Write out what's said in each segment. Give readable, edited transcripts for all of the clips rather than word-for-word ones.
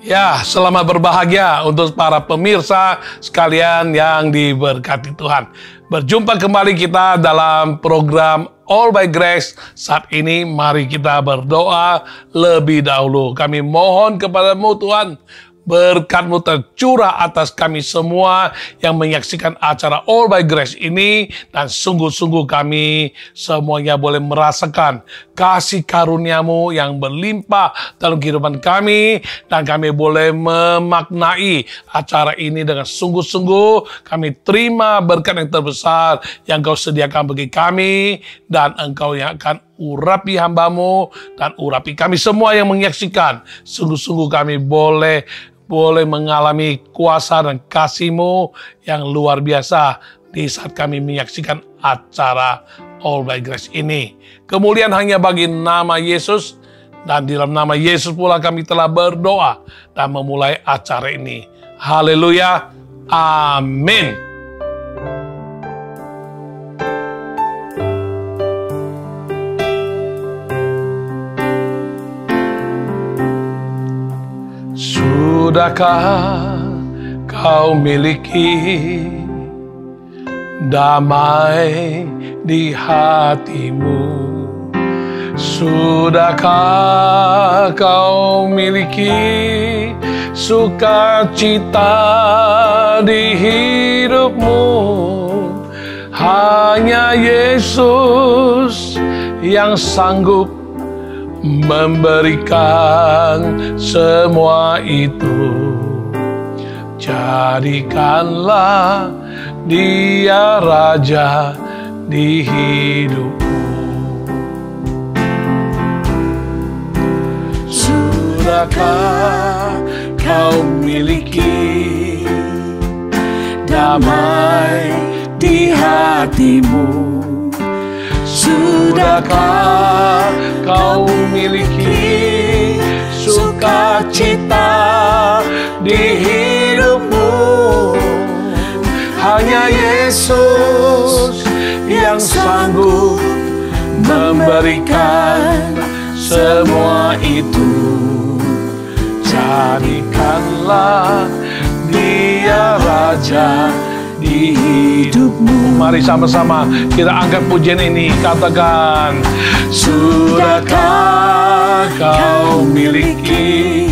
Ya, selamat berbahagia untuk para pemirsa sekalian yang diberkati Tuhan. Berjumpa kembali kita dalam program All by Grace. Saat ini mari kita berdoa lebih dahulu. Kami mohon kepadamu Tuhan, berkat-Mu tercurah atas kami semua yang menyaksikan acara All by Grace ini, dan sungguh-sungguh kami semuanya boleh merasakan kasih karunia-Mu yang berlimpah dalam kehidupan kami, dan kami boleh memaknai acara ini dengan sungguh-sungguh. Kami terima berkat yang terbesar yang Kau sediakan bagi kami, dan Engkau yang akan urapi hamba-Mu dan urapi kami semua yang menyaksikan. Sungguh-sungguh kami boleh mengalami kuasa dan kasih-Mu yang luar biasa di saat kami menyaksikan acara All by Grace ini. Kemuliaan hanya bagi nama Yesus, dan di dalam nama Yesus pula kami telah berdoa dan memulai acara ini. Haleluya, amin. Sudahkah kau miliki damai di hatimu? Sudahkah kau miliki sukacita di hidupmu? Hanya Yesus yang sanggup memberikan semua itu. Jadikanlah Dia Raja di hidupmu. Sudahkah kau miliki damai di hatimu? Sudahkah kau miliki sukacita di hidupmu? Hanya Yesus yang sanggup memberikan semua itu. Jadikanlah Dia Raja di hidupmu. Mari sama-sama kita angkat pujian ini, katakan, sudahkah kau miliki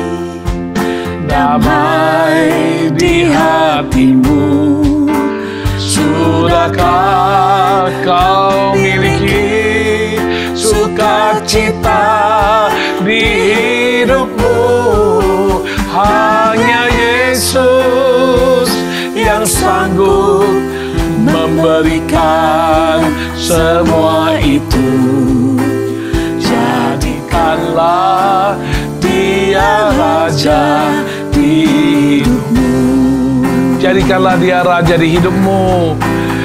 damai di hatimu? Sudahkah kau miliki sukacita di hidupmu? Hanya Yesus yang sanggup memberikan semua itu. Jadikanlah Dia Raja di hidupmu. Jadikanlah Dia Raja di hidupmu.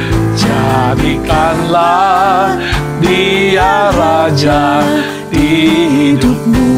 Jadikanlah Dia Raja di hidupmu.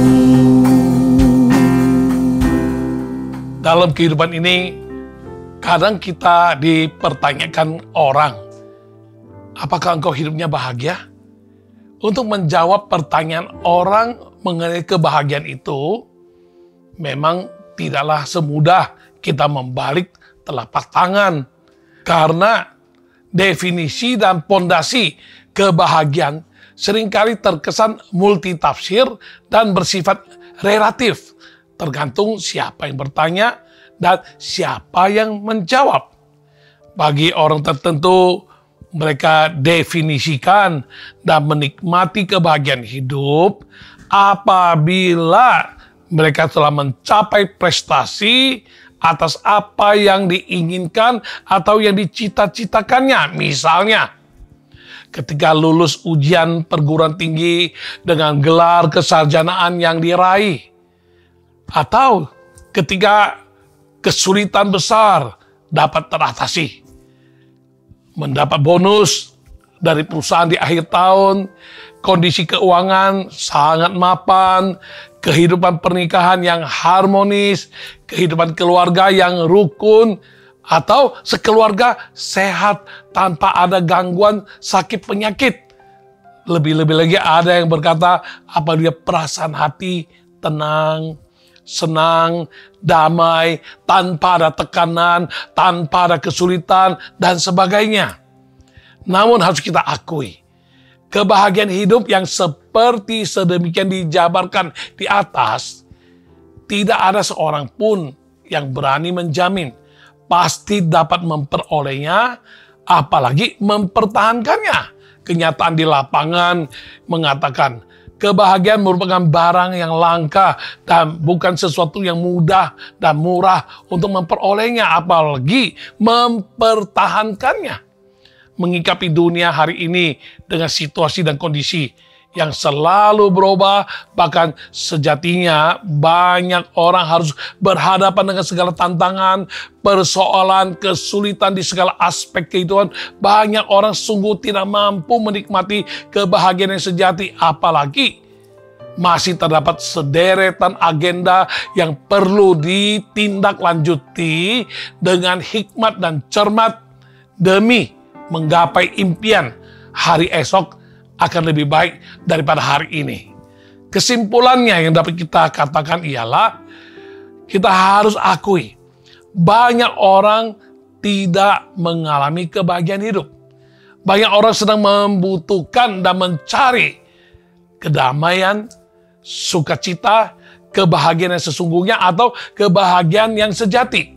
Dalam kehidupan ini, kadang kita dipertanyakan orang, apakah engkau hidupnya bahagia? Untuk menjawab pertanyaan orang mengenai kebahagiaan itu, memang tidaklah semudah kita membalik telapak tangan. Karena definisi dan pondasi kebahagiaan seringkali terkesan multitafsir dan bersifat relatif, tergantung siapa yang bertanya dan siapa yang menjawab. Bagi orang tertentu, mereka definisikan dan menikmati kebahagiaan hidup apabila mereka telah mencapai prestasi atas apa yang diinginkan atau yang dicita-citakannya. Misalnya, ketika lulus ujian perguruan tinggi dengan gelar kesarjanaan yang diraih, atau ketika kesulitan besar dapat teratasi, mendapat bonus dari perusahaan di akhir tahun, kondisi keuangan sangat mapan, kehidupan pernikahan yang harmonis, kehidupan keluarga yang rukun, atau sekeluarga sehat tanpa ada gangguan sakit penyakit. Lebih-lebih lagi ada yang berkata apabila perasaan hati tenang, senang, damai, tanpa ada tekanan, tanpa ada kesulitan, dan sebagainya. Namun harus kita akui, kebahagiaan hidup yang seperti sedemikian dijabarkan di atas, tidak ada seorang pun yang berani menjamin pasti dapat memperolehnya, apalagi mempertahankannya. Kenyataan di lapangan mengatakan kebahagiaan merupakan barang yang langka dan bukan sesuatu yang mudah dan murah untuk memperolehnya, apalagi mempertahankannya. Mengikapi dunia hari ini dengan situasi dan kondisi yang selalu berubah, bahkan sejatinya banyak orang harus berhadapan dengan segala tantangan, persoalan, kesulitan di segala aspek kehidupan. Banyak orang sungguh tidak mampu menikmati kebahagiaan yang sejati, apalagi masih terdapat sederetan agenda yang perlu ditindaklanjuti dengan hikmat dan cermat demi menggapai impian hari esok akan lebih baik daripada hari ini. Kesimpulannya yang dapat kita katakan ialah kita harus akui banyak orang tidak mengalami kebahagiaan hidup. Banyak orang sedang membutuhkan dan mencari kedamaian, sukacita, kebahagiaan yang sesungguhnya atau kebahagiaan yang sejati.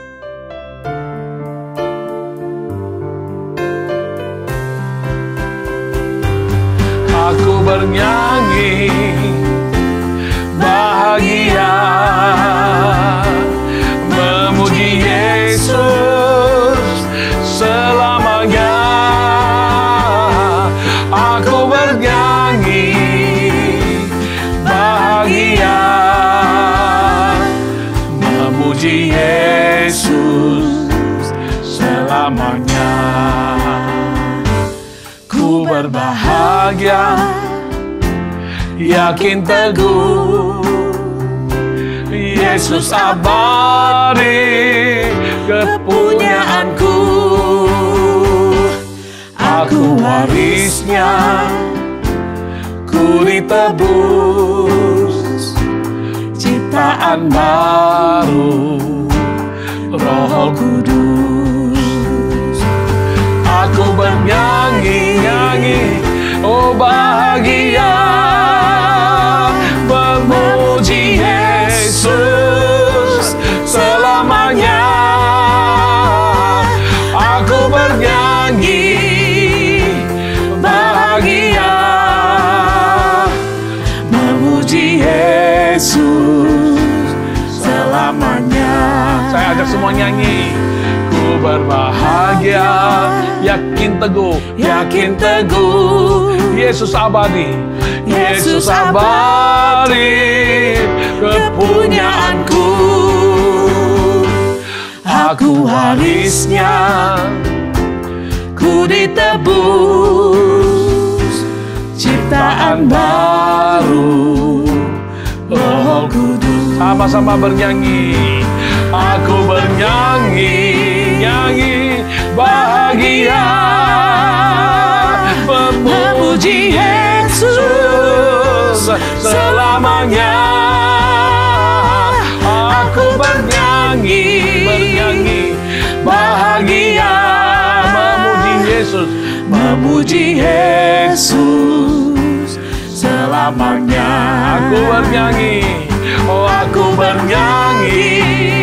Aku bernyanyi bahagia, memuji Yesus selamanya. Aku bernyanyi bahagia, memuji Yesus selamanya. Ku berbahagia, yakin teguh, Yesus abadi kepunyaanku. Aku warisnya, ku ditebus, ciptaan baru, Roh Kudus. Aku bernyanyi, oh bahagia, memuji Yesus selamanya. Aku bernyanyi bahagia, memuji Yesus selamanya. Saya ajak semua nyanyi. Ku berbahagia, yakin teguh, Yesus abadi, Yesus abadi kepunyaanku. Aku warisnya, ku ditebus, ciptaan baru, Roh Kudus. Sama-sama bernyanyi. Aku bernyanyi, bahagia, memuji Yesus selamanya. Aku bernyanyi, bahagia, memuji Yesus selamanya. Aku bernyanyi, oh aku bernyanyi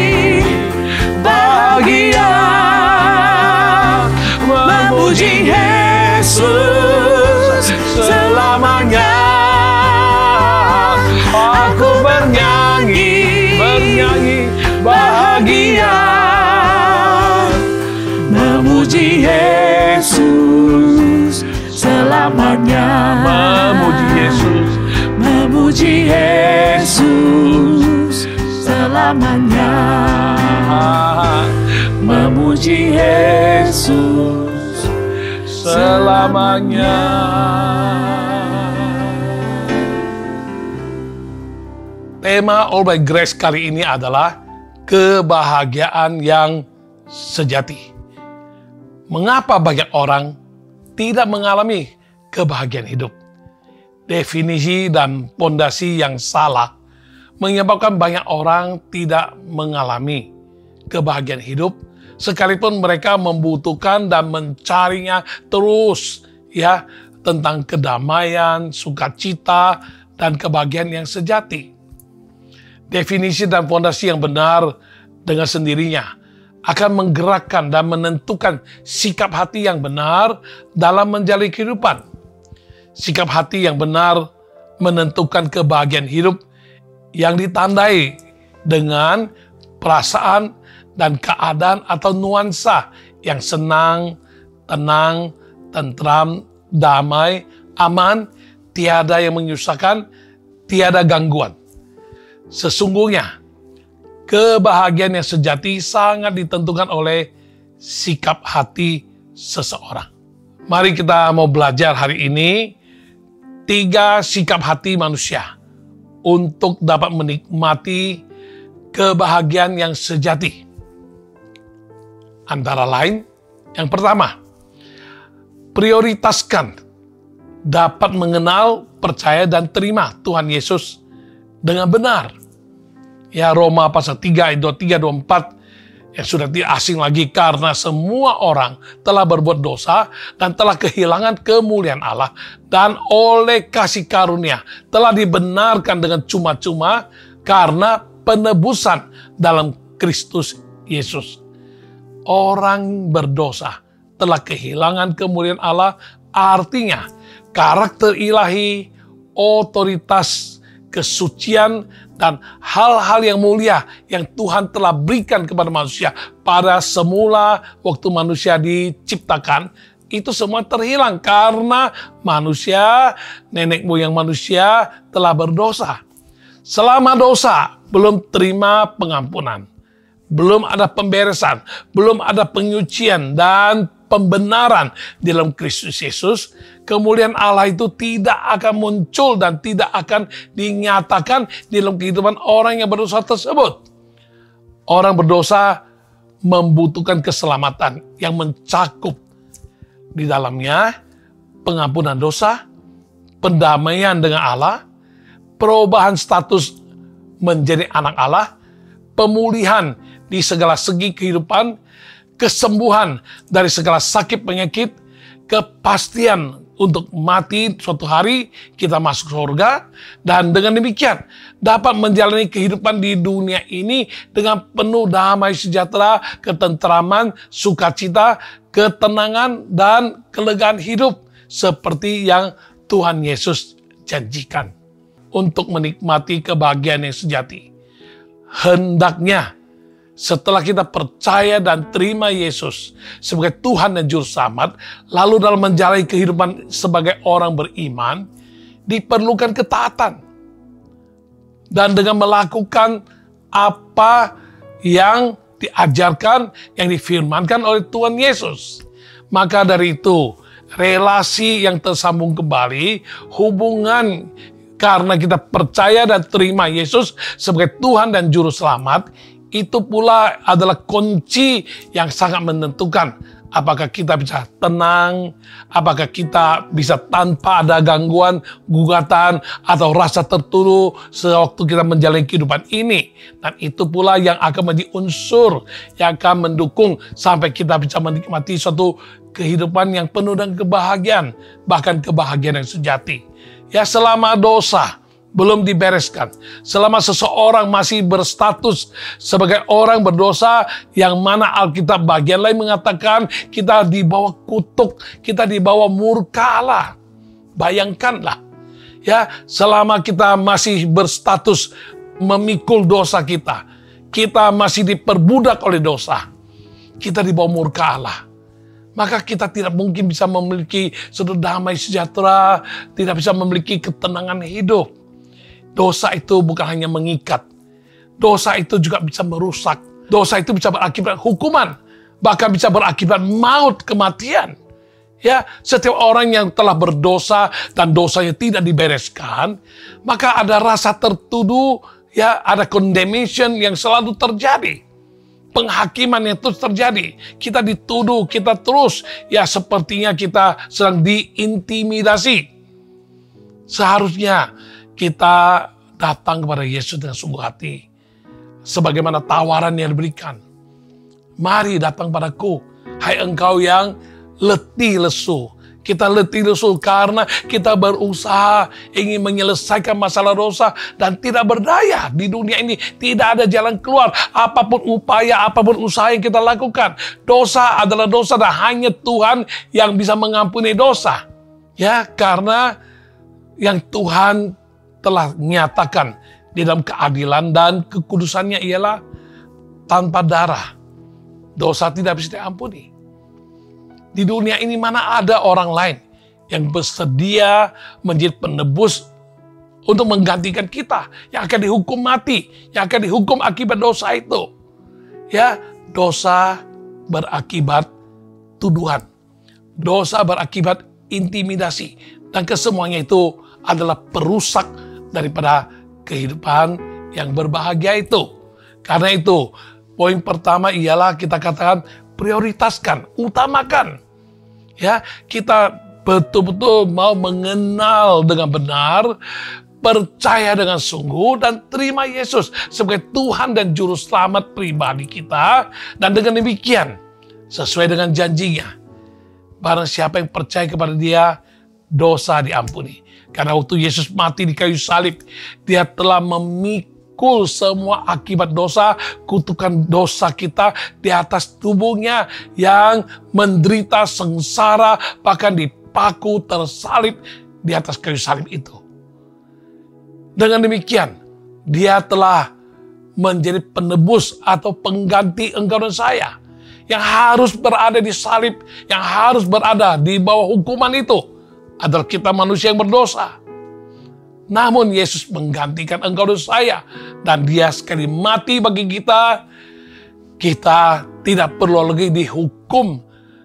bahagia, memuji Yesus selamanya. Aku bernyanyi bahagia, memuji Yesus selamanya. Memuji Yesus selamanya. Memuji Yesus selamanya. Tema All by Grace kali ini adalah kebahagiaan yang sejati. Mengapa banyak orang tidak mengalami kebahagiaan hidup? Definisi dan pondasi yang salah menyebabkan banyak orang tidak mengalami kebahagiaan hidup, sekalipun mereka membutuhkan dan mencarinya terus, ya, tentang kedamaian, sukacita, dan kebahagiaan yang sejati. Definisi dan fondasi yang benar dengan sendirinya akan menggerakkan dan menentukan sikap hati yang benar dalam menjalani kehidupan. Sikap hati yang benar menentukan kebahagiaan hidup yang ditandai dengan perasaan dan keadaan atau nuansa yang senang, tenang, tentram, damai, aman, tiada yang menyusahkan, tiada gangguan. Sesungguhnya, kebahagiaan yang sejati sangat ditentukan oleh sikap hati seseorang. Mari kita mau belajar hari ini 3 sikap hati manusia untuk dapat menikmati kebahagiaan yang sejati. Antara lain, yang pertama, prioritaskan dapat mengenal, percaya, dan terima Tuhan Yesus dengan benar. Ya, Roma pasal 3 ayat 23, 24 yang sudah tidak asing lagi, karena semua orang telah berbuat dosa dan telah kehilangan kemuliaan Allah, dan oleh kasih karunia telah dibenarkan dengan cuma-cuma karena penebusan dalam Kristus Yesus. Orang berdosa telah kehilangan kemuliaan Allah, artinya karakter ilahi, otoritas, kesucian, dan hal-hal yang mulia yang Tuhan telah berikan kepada manusia pada semula waktu manusia diciptakan, itu semua terhilang karena manusia, nenek moyang manusia telah berdosa. Selama dosa, belum terima pengampunan, belum ada pemberesan, belum ada penyucian dan pembenaran di dalam Kristus Yesus, kemuliaan Allah itu tidak akan muncul dan tidak akan dinyatakan di dalam kehidupan orang yang berdosa tersebut. Orang berdosa membutuhkan keselamatan yang mencakup di dalamnya pengampunan dosa, pendamaian dengan Allah, perubahan status menjadi anak Allah, pemulihan di segala segi kehidupan, kesembuhan dari segala sakit penyakit, kepastian untuk mati suatu hari kita masuk surga, dan dengan demikian dapat menjalani kehidupan di dunia ini dengan penuh damai sejahtera, ketentraman, sukacita, ketenangan, dan kelegaan hidup seperti yang Tuhan Yesus janjikan. Untuk menikmati kebahagiaan yang sejati, hendaknya setelah kita percaya dan terima Yesus sebagai Tuhan dan Juru Selamat, lalu dalam menjalani kehidupan sebagai orang beriman, diperlukan ketaatan. Dan dengan melakukan apa yang diajarkan, yang difirmankan oleh Tuhan Yesus. Maka dari itu, relasi yang tersambung kembali, hubungan karena kita percaya dan terima Yesus sebagai Tuhan dan Juru Selamat, itu pula adalah kunci yang sangat menentukan apakah kita bisa tenang, apakah kita bisa tanpa ada gangguan, gugatan, atau rasa tertuduh sewaktu kita menjalani kehidupan ini. Dan itu pula yang akan menjadi unsur yang akan mendukung sampai kita bisa menikmati suatu kehidupan yang penuh dengan kebahagiaan, bahkan kebahagiaan yang sejati. Ya, selama dosa belum dibereskan, selama seseorang masih berstatus sebagai orang berdosa, yang mana Alkitab bagian lain mengatakan kita di bawah kutuk, kita di bawah murka Allah. Bayangkanlah, ya, selama kita masih berstatus memikul dosa kita, kita masih diperbudak oleh dosa, kita di bawah murka Allah. Maka kita tidak mungkin bisa memiliki suatu damai sejahtera, tidak bisa memiliki ketenangan hidup. Dosa itu bukan hanya mengikat, dosa itu juga bisa merusak. Dosa itu bisa berakibat hukuman, bahkan bisa berakibat maut, kematian. Ya, setiap orang yang telah berdosa dan dosanya tidak dibereskan, maka ada rasa tertuduh, ya, ada condemnation yang selalu terjadi. Penghakiman yang terus terjadi. Kita dituduh, kita terus, ya, sepertinya kita sedang diintimidasi. Seharusnya kita datang kepada Yesus dengan sungguh hati. Sebagaimana tawaran yang diberikan. Mari datang padaku, hai engkau yang letih lesu. Kita letih lesu karena kita berusaha ingin menyelesaikan masalah dosa dan tidak berdaya di dunia ini. Tidak ada jalan keluar. Apapun upaya, apapun usaha yang kita lakukan. Dosa adalah dosa dan hanya Tuhan yang bisa mengampuni dosa. Ya, karena yang Tuhan telah nyatakan di dalam keadilan dan kekudusannya ialah tanpa darah dosa tidak bisa diampuni. Di dunia ini mana ada orang lain yang bersedia menjadi penebus untuk menggantikan kita yang akan dihukum mati, yang akan dihukum akibat dosa itu. Ya, dosa berakibat tuduhan. Dosa berakibat intimidasi dan kesemuanya itu adalah perusak daripada kehidupan yang berbahagia itu. Karena itu, poin pertama ialah kita katakan prioritaskan, utamakan. Ya, kita betul-betul mau mengenal dengan benar, percaya dengan sungguh, dan terima Yesus sebagai Tuhan dan Juru Selamat pribadi kita. Dan dengan demikian, sesuai dengan janjinya, barang siapa yang percaya kepada Dia, dosa diampuni. Karena waktu Yesus mati di kayu salib, Dia telah memikul semua akibat dosa, kutukan dosa kita di atas tubuhnya yang menderita sengsara, bahkan dipaku tersalib di atas kayu salib itu. Dengan demikian, Dia telah menjadi penebus atau pengganti engkau dan saya yang harus berada di salib, yang harus berada di bawah hukuman itu adalah kita manusia yang berdosa. Namun Yesus menggantikan engkau dan saya. Dan Dia sekali mati bagi kita. Kita tidak perlu lagi dihukum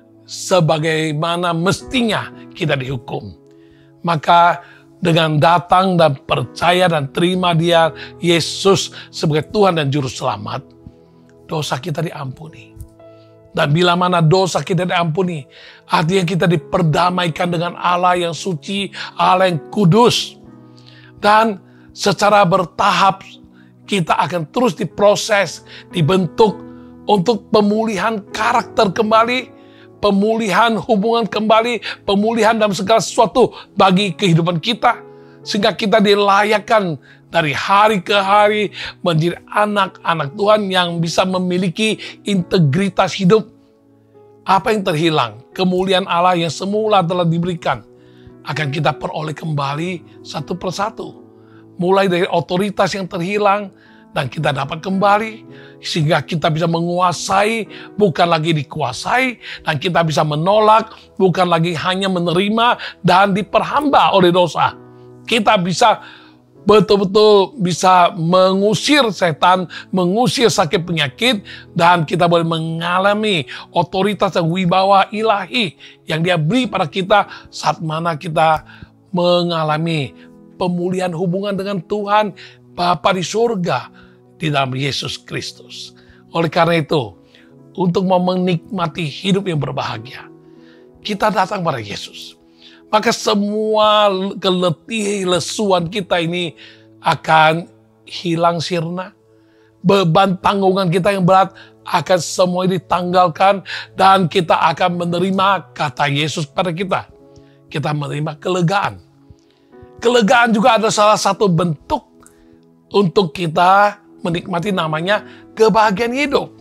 sebagaimana mestinya kita dihukum. Maka dengan datang dan percaya dan terima Dia, Yesus sebagai Tuhan dan Juru Selamat, dosa kita diampuni. Dan bila mana dosa kita diampuni, artinya kita diperdamaikan dengan Allah yang suci, Allah yang kudus. Dan secara bertahap kita akan terus diproses, dibentuk untuk pemulihan karakter kembali, pemulihan hubungan kembali, pemulihan dalam segala sesuatu bagi kehidupan kita. Sehingga kita dilayakkan dari hari ke hari menjadi anak-anak Tuhan yang bisa memiliki integritas hidup. Apa yang terhilang? Kemuliaan Allah yang semula telah diberikan akan kita peroleh kembali satu persatu. Mulai dari otoritas yang terhilang dan kita dapat kembali. Sehingga kita bisa menguasai, bukan lagi dikuasai. Dan kita bisa menolak, bukan lagi hanya menerima dan diperhamba oleh dosa. Kita bisa betul-betul bisa mengusir setan, mengusir sakit penyakit, dan kita boleh mengalami otoritas dan wibawa ilahi yang Dia beri pada kita saat mana kita mengalami pemulihan hubungan dengan Tuhan Bapa di surga di dalam Yesus Kristus. Oleh karena itu, untuk mau menikmati hidup yang berbahagia, kita datang pada Yesus. Maka semua keletihan lesuan kita ini akan hilang sirna. Beban tanggungan kita yang berat akan semua ditanggalkan. Dan kita akan menerima kata Yesus pada kita. Kita menerima kelegaan. Kelegaan juga adalah salah satu bentuk untuk kita menikmati namanya kebahagiaan hidup.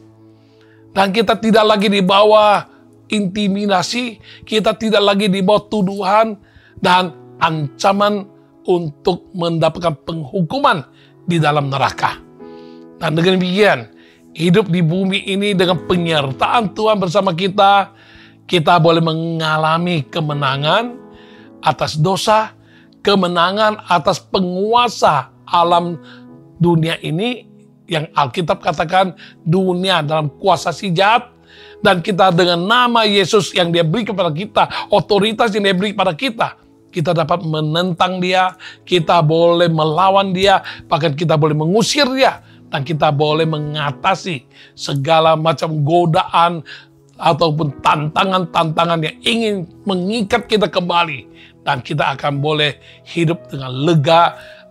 Dan kita tidak lagi di bawah intimidasi, kita tidak lagi di bawah tuduhan dan ancaman untuk mendapatkan penghukuman di dalam neraka. Dan dengan demikian, hidup di bumi ini dengan penyertaan Tuhan bersama kita, kita boleh mengalami kemenangan atas dosa, kemenangan atas penguasa alam dunia ini, yang Alkitab katakan dunia dalam kuasa si jahat. Dan kita dengan nama Yesus yang Dia beri kepada kita, otoritas yang Dia beri kepada kita dapat menentang Dia, kita boleh melawan Dia, bahkan kita boleh mengusir Dia, dan kita boleh mengatasi segala macam godaan ataupun tantangan-tantangan yang ingin mengikat kita kembali. Dan kita akan boleh hidup dengan lega,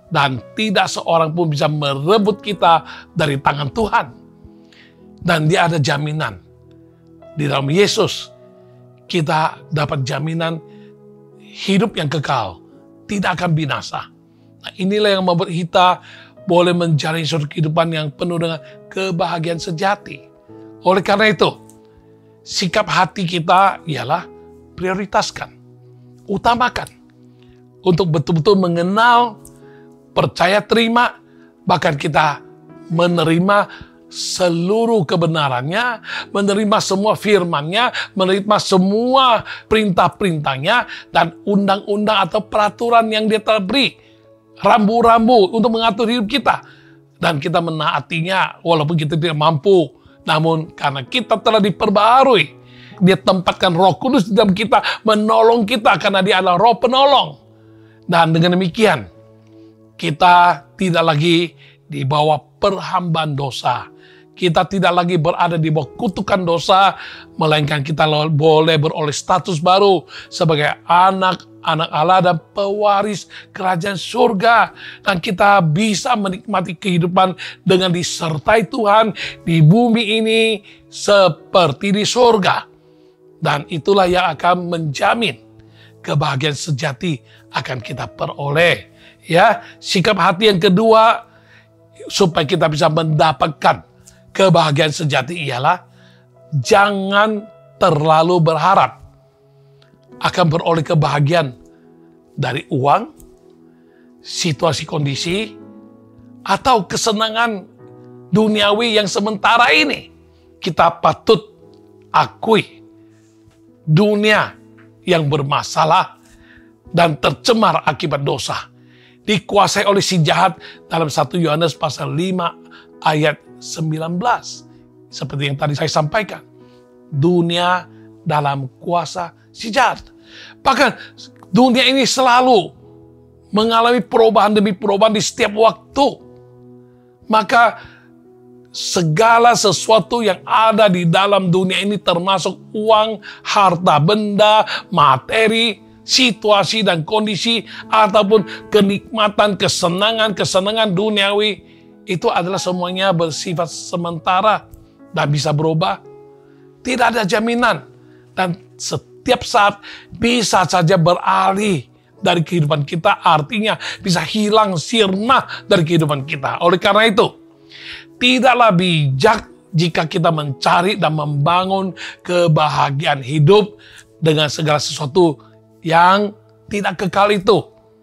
Dan tidak seorang pun bisa merebut kita dari tangan Tuhan. Dan dia ada jaminan. Di dalam Yesus, kita dapat jaminan hidup yang kekal. Tidak akan binasa. Nah, inilah yang membuat kita boleh menjalani suatu kehidupan yang penuh dengan kebahagiaan sejati. Oleh karena itu, sikap hati kita ialah prioritaskan, utamakan. Untuk betul-betul mengenal, percaya, terima, bahkan kita menerima seluruh kebenarannya, menerima semua firman-Nya, menerima semua perintah-perintahnya, dan undang-undang atau peraturan yang dia telah beri, rambu-rambu untuk mengatur hidup kita. Dan kita menaatinya walaupun kita tidak mampu, namun karena kita telah diperbaharui, dia tempatkan Roh Kudus di dalam kita, menolong kita karena dia adalah Roh penolong. Dan dengan demikian, kita tidak lagi di bawah perhambaan dosa. Kita tidak lagi berada di bawah kutukan dosa, melainkan kita boleh beroleh status baru sebagai anak-anak Allah dan pewaris kerajaan surga. Dan kita bisa menikmati kehidupan dengan disertai Tuhan di bumi ini seperti di surga. Dan itulah yang akan menjamin kebahagiaan sejati akan kita peroleh. Ya, sikap hati yang kedua supaya kita bisa mendapatkan kebahagiaan sejati ialah jangan terlalu berharap akan beroleh kebahagiaan dari uang, situasi kondisi, atau kesenangan duniawi yang sementara ini. Kita patut akui dunia yang bermasalah dan tercemar akibat dosa, dikuasai oleh si jahat dalam 1 Yohanes pasal 5 ayat 19. Seperti yang tadi saya sampaikan, dunia dalam kuasa si jahat. Bahkan dunia ini selalu mengalami perubahan demi perubahan di setiap waktu. Maka segala sesuatu yang ada di dalam dunia ini termasuk uang, harta benda, materi, situasi dan kondisi, ataupun kenikmatan, kesenangan duniawi, itu adalah semuanya bersifat sementara dan bisa berubah. Tidak ada jaminan dan setiap saat bisa saja beralih dari kehidupan kita, artinya bisa hilang sirna dari kehidupan kita. Oleh karena itu, tidaklah bijak jika kita mencari dan membangun kebahagiaan hidup dengan segala sesuatu yang tidak kekal itu,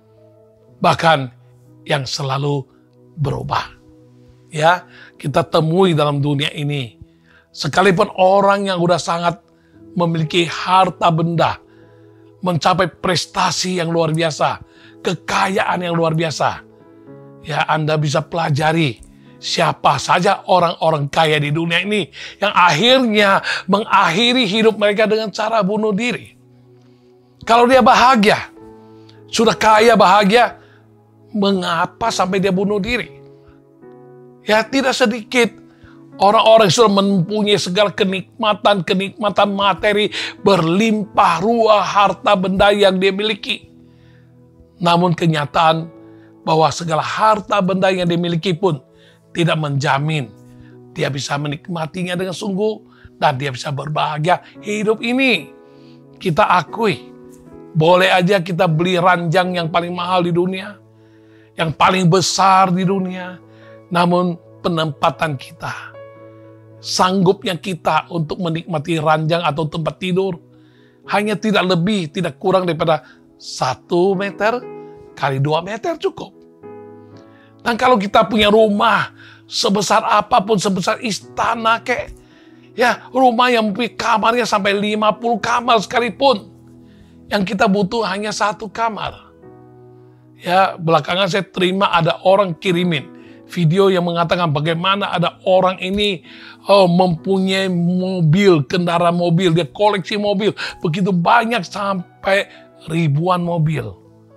bahkan yang selalu berubah. Ya, kita temui dalam dunia ini, sekalipun orang yang sudah sangat memiliki harta benda, mencapai prestasi yang luar biasa, kekayaan yang luar biasa, ya Anda bisa pelajari siapa saja orang-orang kaya di dunia ini yang akhirnya mengakhiri hidup mereka dengan cara bunuh diri. Kalau dia bahagia, sudah kaya bahagia, mengapa sampai dia bunuh diri? Ya, tidak sedikit orang-orang yang sudah mempunyai segala kenikmatan materi, berlimpah ruah harta benda yang dia miliki. Namun kenyataan bahwa segala harta benda yang dia miliki pun tidak menjamin dia bisa menikmatinya dengan sungguh dan dia bisa berbahagia hidup ini. Kita akui, boleh aja kita beli ranjang yang paling mahal di dunia, yang paling besar di dunia, namun penempatan kita, sanggupnya kita untuk menikmati ranjang atau tempat tidur hanya tidak lebih, tidak kurang daripada 1 meter kali 2 meter cukup. Dan kalau kita punya rumah sebesar apapun, sebesar istana kek, ya rumah yang mempunyai kamarnya sampai 50 kamar sekalipun, yang kita butuh hanya 1 kamar. Ya, belakangan saya terima ada orang kirimin video yang mengatakan bagaimana ada orang ini mempunyai mobil, kendaraan mobil, dia koleksi mobil begitu banyak sampai ribuan mobil.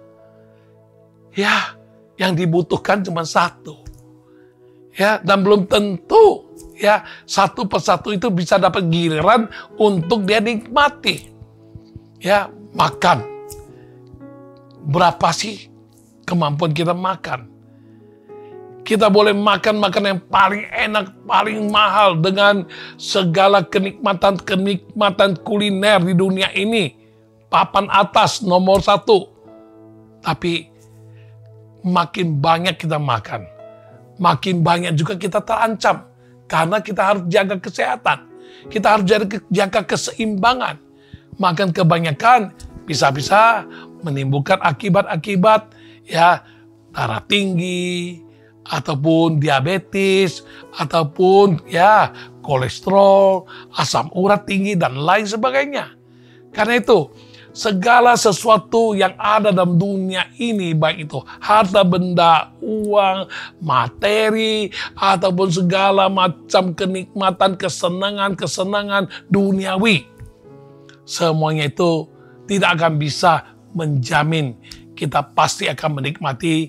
Ya, yang dibutuhkan cuma 1. Ya, dan belum tentu ya satu persatu itu bisa dapat giliran untuk dia nikmati. Ya, makan. Berapa sih kemampuan kita makan? Kita boleh makan makanan yang paling enak, paling mahal dengan segala kenikmatan kuliner di dunia ini. Papan atas nomor 1. Tapi makin banyak kita makan, makin banyak juga kita terancam. Karena kita harus jaga kesehatan. Kita harus jaga keseimbangan. Makan kebanyakan bisa-bisa menimbulkan akibat-akibat ya darah tinggi, ataupun diabetes, ataupun ya kolesterol, asam urat tinggi, dan lain sebagainya. Karena itu, segala sesuatu yang ada dalam dunia ini, baik itu harta benda, uang, materi, ataupun segala macam kenikmatan, kesenangan duniawi, semuanya itu tidak akan bisa menjamin kita pasti akan menikmati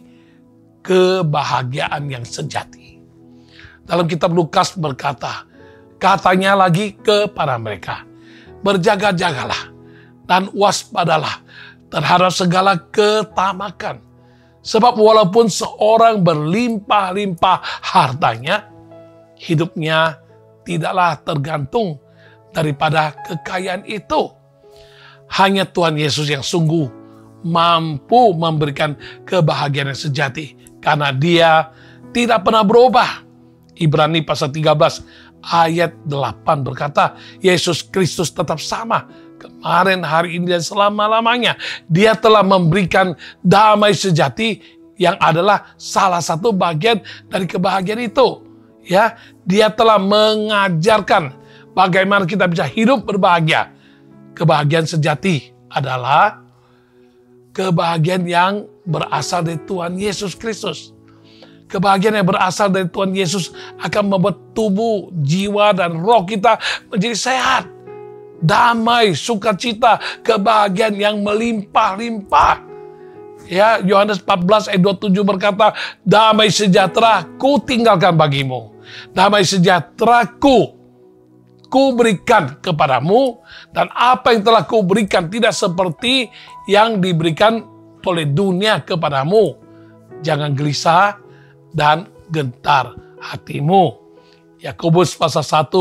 kebahagiaan yang sejati. Dalam kitab Lukas berkata, katanya lagi kepada mereka, berjaga-jagalah dan waspadalah terhadap segala ketamakan. Sebab walaupun seorang berlimpah-limpah hartanya, hidupnya tidaklah tergantung daripada kekayaan itu. Hanya Tuhan Yesus yang sungguh mampu memberikan kebahagiaan yang sejati, karena Dia tidak pernah berubah. Ibrani pasal 13 ayat 8 berkata, Yesus Kristus tetap sama kemarin, hari ini, dan selama-lamanya. Dia telah memberikan damai sejati yang adalah salah satu bagian dari kebahagiaan itu. Ya, Dia telah mengajarkan bagaimana kita bisa hidup berbahagia. Kebahagiaan sejati adalah kebahagiaan yang berasal dari Tuhan Yesus Kristus. Kebahagiaan yang berasal dari Tuhan Yesus akan membuat tubuh, jiwa, dan roh kita menjadi sehat, damai, sukacita, kebahagiaan yang melimpah-limpah. Ya, Yohanes 14 ayat 27 berkata, damai sejahtera ku tinggalkan bagimu. Damai sejahtera ku berikan kepadamu, dan apa yang telah ku berikan tidak seperti yang diberikan oleh dunia kepadamu. Jangan gelisah dan gentar hatimu. Yakobus pasal 1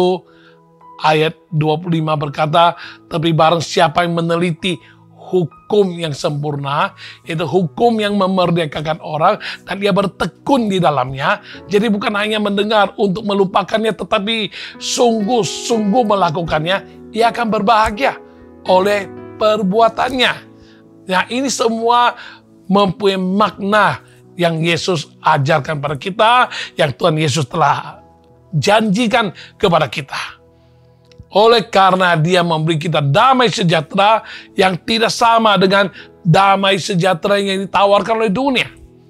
ayat 25 berkata, tapi barang siapa yang meneliti hukum yang sempurna, yaitu hukum yang memerdekakan orang, dan dia bertekun di dalamnya. Jadi bukan hanya mendengar untuk melupakannya, tetapi sungguh-sungguh melakukannya, ia akan berbahagia oleh perbuatannya. Nah, ini semua mempunyai makna yang Yesus ajarkan pada kita, yang Tuhan Yesus telah janjikan kepada kita. Oleh karena Dia memberi kita damai sejahtera yang tidak sama dengan damai sejahtera yang ditawarkan oleh dunia.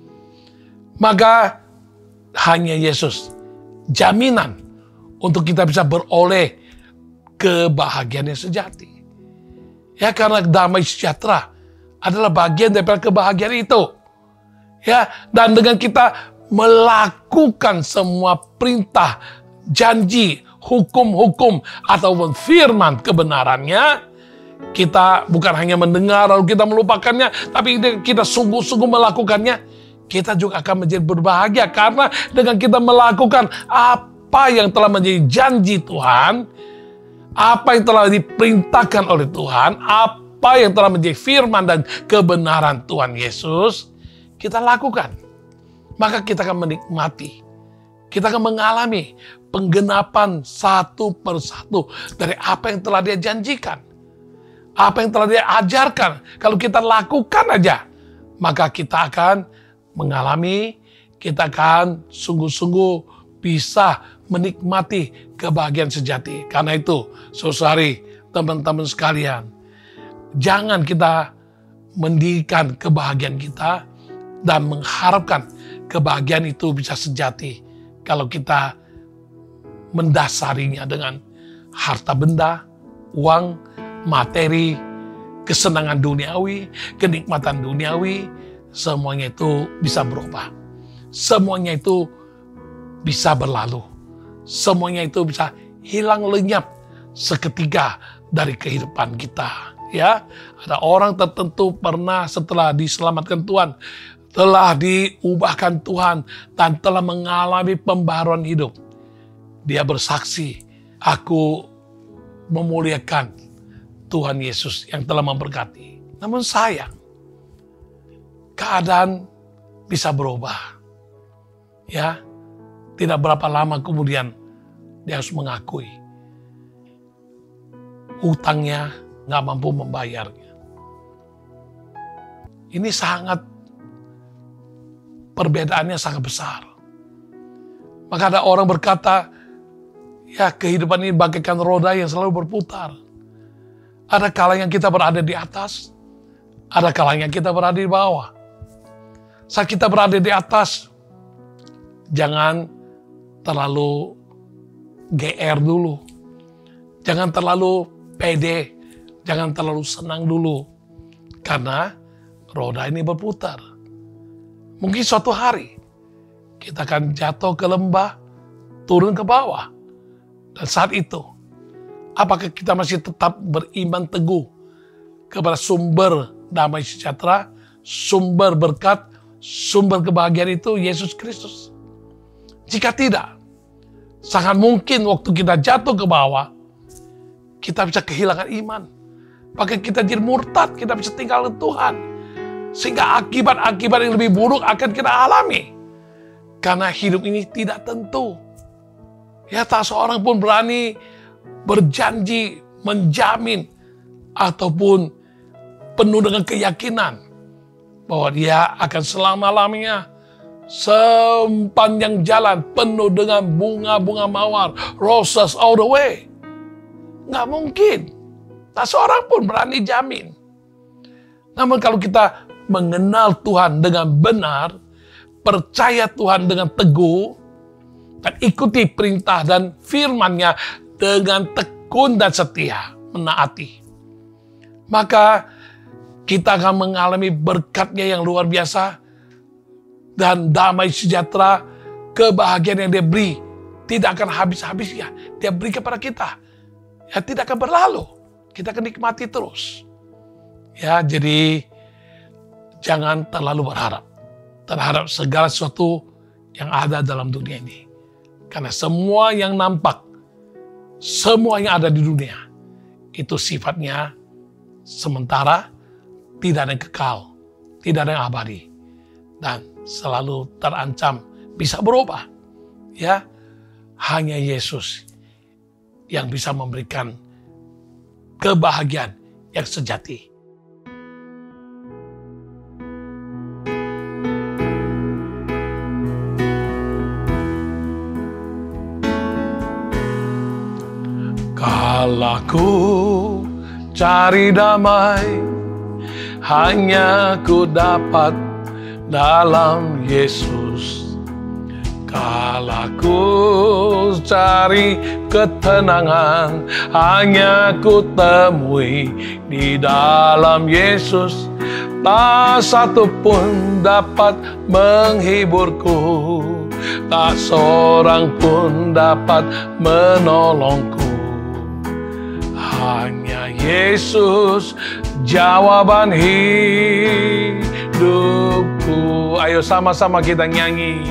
Maka hanya Yesus jaminan untuk kita bisa beroleh kebahagiaan yang sejati. Ya, karena damai sejahtera adalah bagian daripada kebahagiaan itu. Ya, dan dengan kita melakukan semua perintah, janji, hukum-hukum ataupun firman kebenarannya, kita bukan hanya mendengar lalu kita melupakannya, tapi kita sungguh-sungguh melakukannya, kita juga akan menjadi berbahagia. Karena dengan kita melakukan apa yang telah menjadi janji Tuhan, apa yang telah diperintahkan oleh Tuhan, apa yang telah menjadi firman dan kebenaran Tuhan Yesus, kita lakukan, maka kita akan menikmati, kita akan mengalami penggenapan satu persatu dari apa yang telah Dia janjikan, apa yang telah Dia ajarkan. Kalau kita lakukan aja, maka kita akan mengalami, kita akan sungguh-sungguh bisa menikmati kebahagiaan sejati. Karena itu, saudari, teman-teman sekalian, jangan kita mendirikan kebahagiaan kita dan mengharapkan kebahagiaan itu bisa sejati kalau kita mendasarinya dengan harta benda, uang, materi, kesenangan duniawi, kenikmatan duniawi. Semuanya itu bisa berubah. Semuanya itu bisa berlalu. Semuanya itu bisa hilang lenyap seketika dari kehidupan kita. Ya, ada orang tertentu pernah setelah diselamatkan Tuhan, telah diubahkan Tuhan dan telah mengalami pembaharuan hidup. Dia bersaksi, aku memuliakan Tuhan Yesus yang telah memberkati. Namun sayang, keadaan bisa berubah. Ya, tidak berapa lama kemudian dia harus mengakui hutangnya nggak mampu membayarnya. Ini sangat, perbedaannya sangat besar. Maka ada orang berkata, ya kehidupan ini bagaikan roda yang selalu berputar. Ada kalanya kita berada di atas, ada kalanya kita berada di bawah. Saat kita berada di atas, jangan terlalu GR dulu. Jangan terlalu pede, jangan terlalu senang dulu. Karena roda ini berputar. Mungkin suatu hari kita akan jatuh ke lembah, turun ke bawah. Dan saat itu, apakah kita masih tetap beriman teguh kepada sumber damai sejahtera, sumber berkat, sumber kebahagiaan itu Yesus Kristus? Jika tidak, sangat mungkin waktu kita jatuh ke bawah, kita bisa kehilangan iman. Bahkan kita jadi murtad, kita bisa tinggal Tuhan. Sehingga akibat-akibat yang lebih buruk akan kita alami. Karena hidup ini tidak tentu. Ya, tak seorang pun berani berjanji, menjamin, ataupun penuh dengan keyakinan bahwa dia akan selama-lamanya sepanjang jalan penuh dengan bunga-bunga mawar, roses all the way. Nggak mungkin. Tak seorang pun berani jamin. Namun kalau kita mengenal Tuhan dengan benar, percaya Tuhan dengan teguh, dan ikuti perintah dan firman-Nya dengan tekun dan setia, menaati, maka kita akan mengalami berkat-Nya yang luar biasa, dan damai sejahtera, kebahagiaan yang dia beri tidak akan habis-habisnya. Dia beri kepada kita. Ya, tidak akan berlalu. Kita akan nikmati terus. Ya, jadi jangan terlalu berharap terhadap segala sesuatu yang ada dalam dunia ini. Karena semua yang nampak, semua yang ada di dunia, itu sifatnya sementara, tidak ada yang kekal, tidak ada yang abadi, dan selalu terancam bisa berubah. Ya, hanya Yesus yang bisa memberikan kebahagiaan yang sejati. Kalau ku cari damai, hanya ku dapat dalam Yesus. Kalau ku cari ketenangan, hanya ku temui di dalam Yesus. Tak satu pun dapat menghiburku, tak seorang pun dapat menolongku. Hanya Yesus jawaban hidupku. Ayo sama-sama kita nyanyi.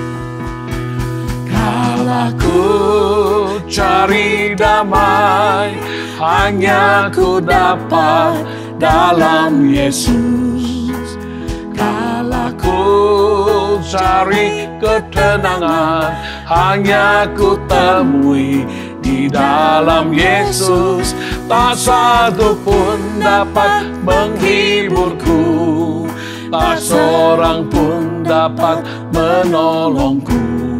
Kalau ku cari damai, hanya ku dapat dalam Yesus. Kalau ku cari ketenangan, hanya ku temui di dalam Yesus. Tak satu pun dapat menghiburku, tak seorang pun dapat menolongku.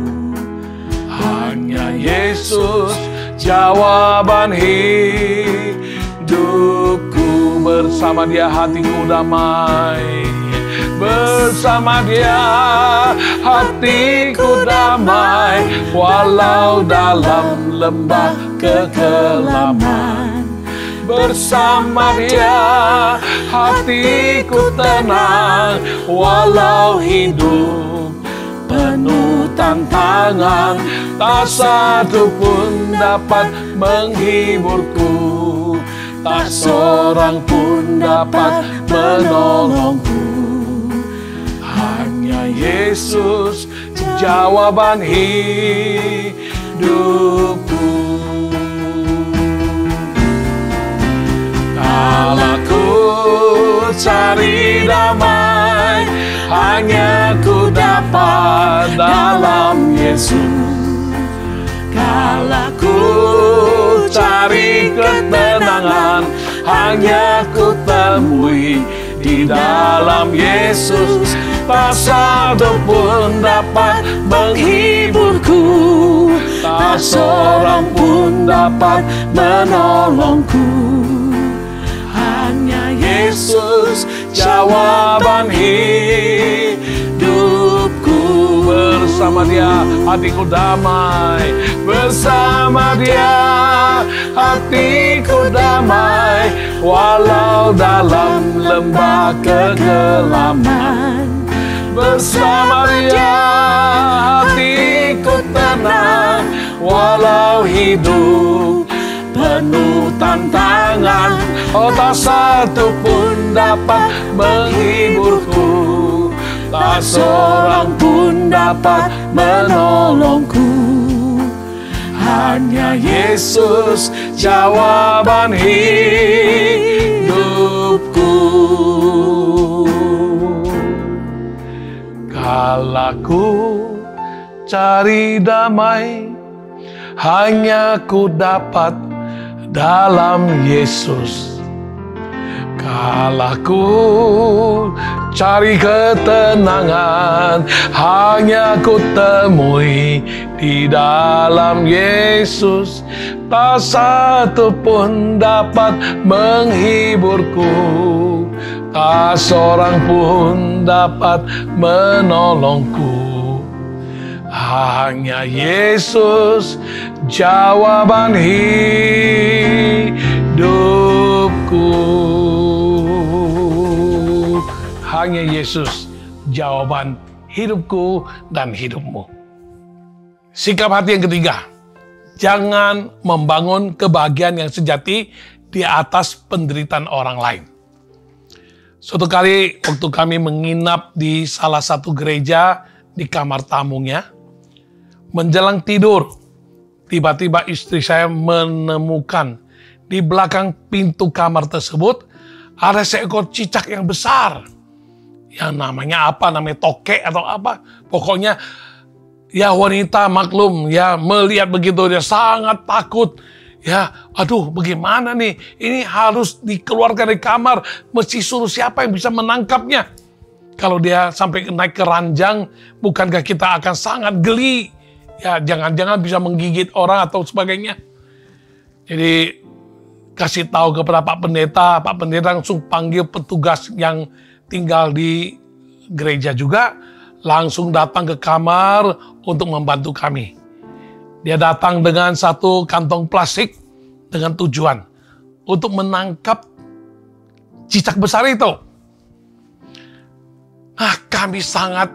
Hanya Yesus jawaban hidupku. Bersama Dia hatiku damai, bersama Dia hatiku damai, walau dalam lembah kekelaman. Bersama Dia hatiku tenang, walau hidup penuh tantangan. Tak satu pun dapat menghiburku, tak seorang pun dapat menolongku. Hanya Yesus jawaban hidupku. Kalau ku cari damai, hanya ku dapat dalam Yesus. Kalau ku cari ketenangan, hanya ku temui di dalam Yesus. Tak satu pun dapat menghiburku, tak seorang pun dapat menolongku. Hanya Yesus jawaban hidupku. Bersama Dia hatiku damai, bersama Dia hatiku damai, walau dalam lembah kegelapan. Bersama Dia hatiku tenang, walau hidup penuh tantangan. Oh, tak satu pun dapat menghiburku, tak seorang pun dapat menolongku. Hanya Yesus jawaban hidupku. Kalau ku cari damai, hanya ku dapat dalam Yesus. Kalau ku cari ketenangan, hanya ku temui di dalam Yesus. Tak satu pun dapat menghiburku, tak seorang pun dapat menolongku. Hanya Yesus jawaban hidupku. Hanya Yesus jawaban hidupku dan hidupmu. Sikap hati yang ketiga, jangan membangun kebahagiaan yang sejati di atas penderitaan orang lain. Suatu kali waktu kami menginap di salah satu gereja di kamar tamunya, menjelang tidur, tiba-tiba istri saya menemukan di belakang pintu kamar tersebut ada seekor cicak yang besar. Yang namanya apa? Namanya tokek atau apa? Pokoknya ya wanita maklum ya, melihat begitu dia sangat takut. Ya, aduh bagaimana nih? Ini harus dikeluarkan dari kamar. Mesti suruh siapa yang bisa menangkapnya? Kalau dia sampai naik ke ranjang, bukankah kita akan sangat geli? Ya, jangan-jangan bisa menggigit orang atau sebagainya. Jadi kasih tahu kepada Pak Pendeta langsung panggil petugas yang tinggal di gereja juga, langsung datang ke kamar untuk membantu kami. Dia datang dengan satu kantong plastik dengan tujuan untuk menangkap cicak besar itu. Nah, kami sangat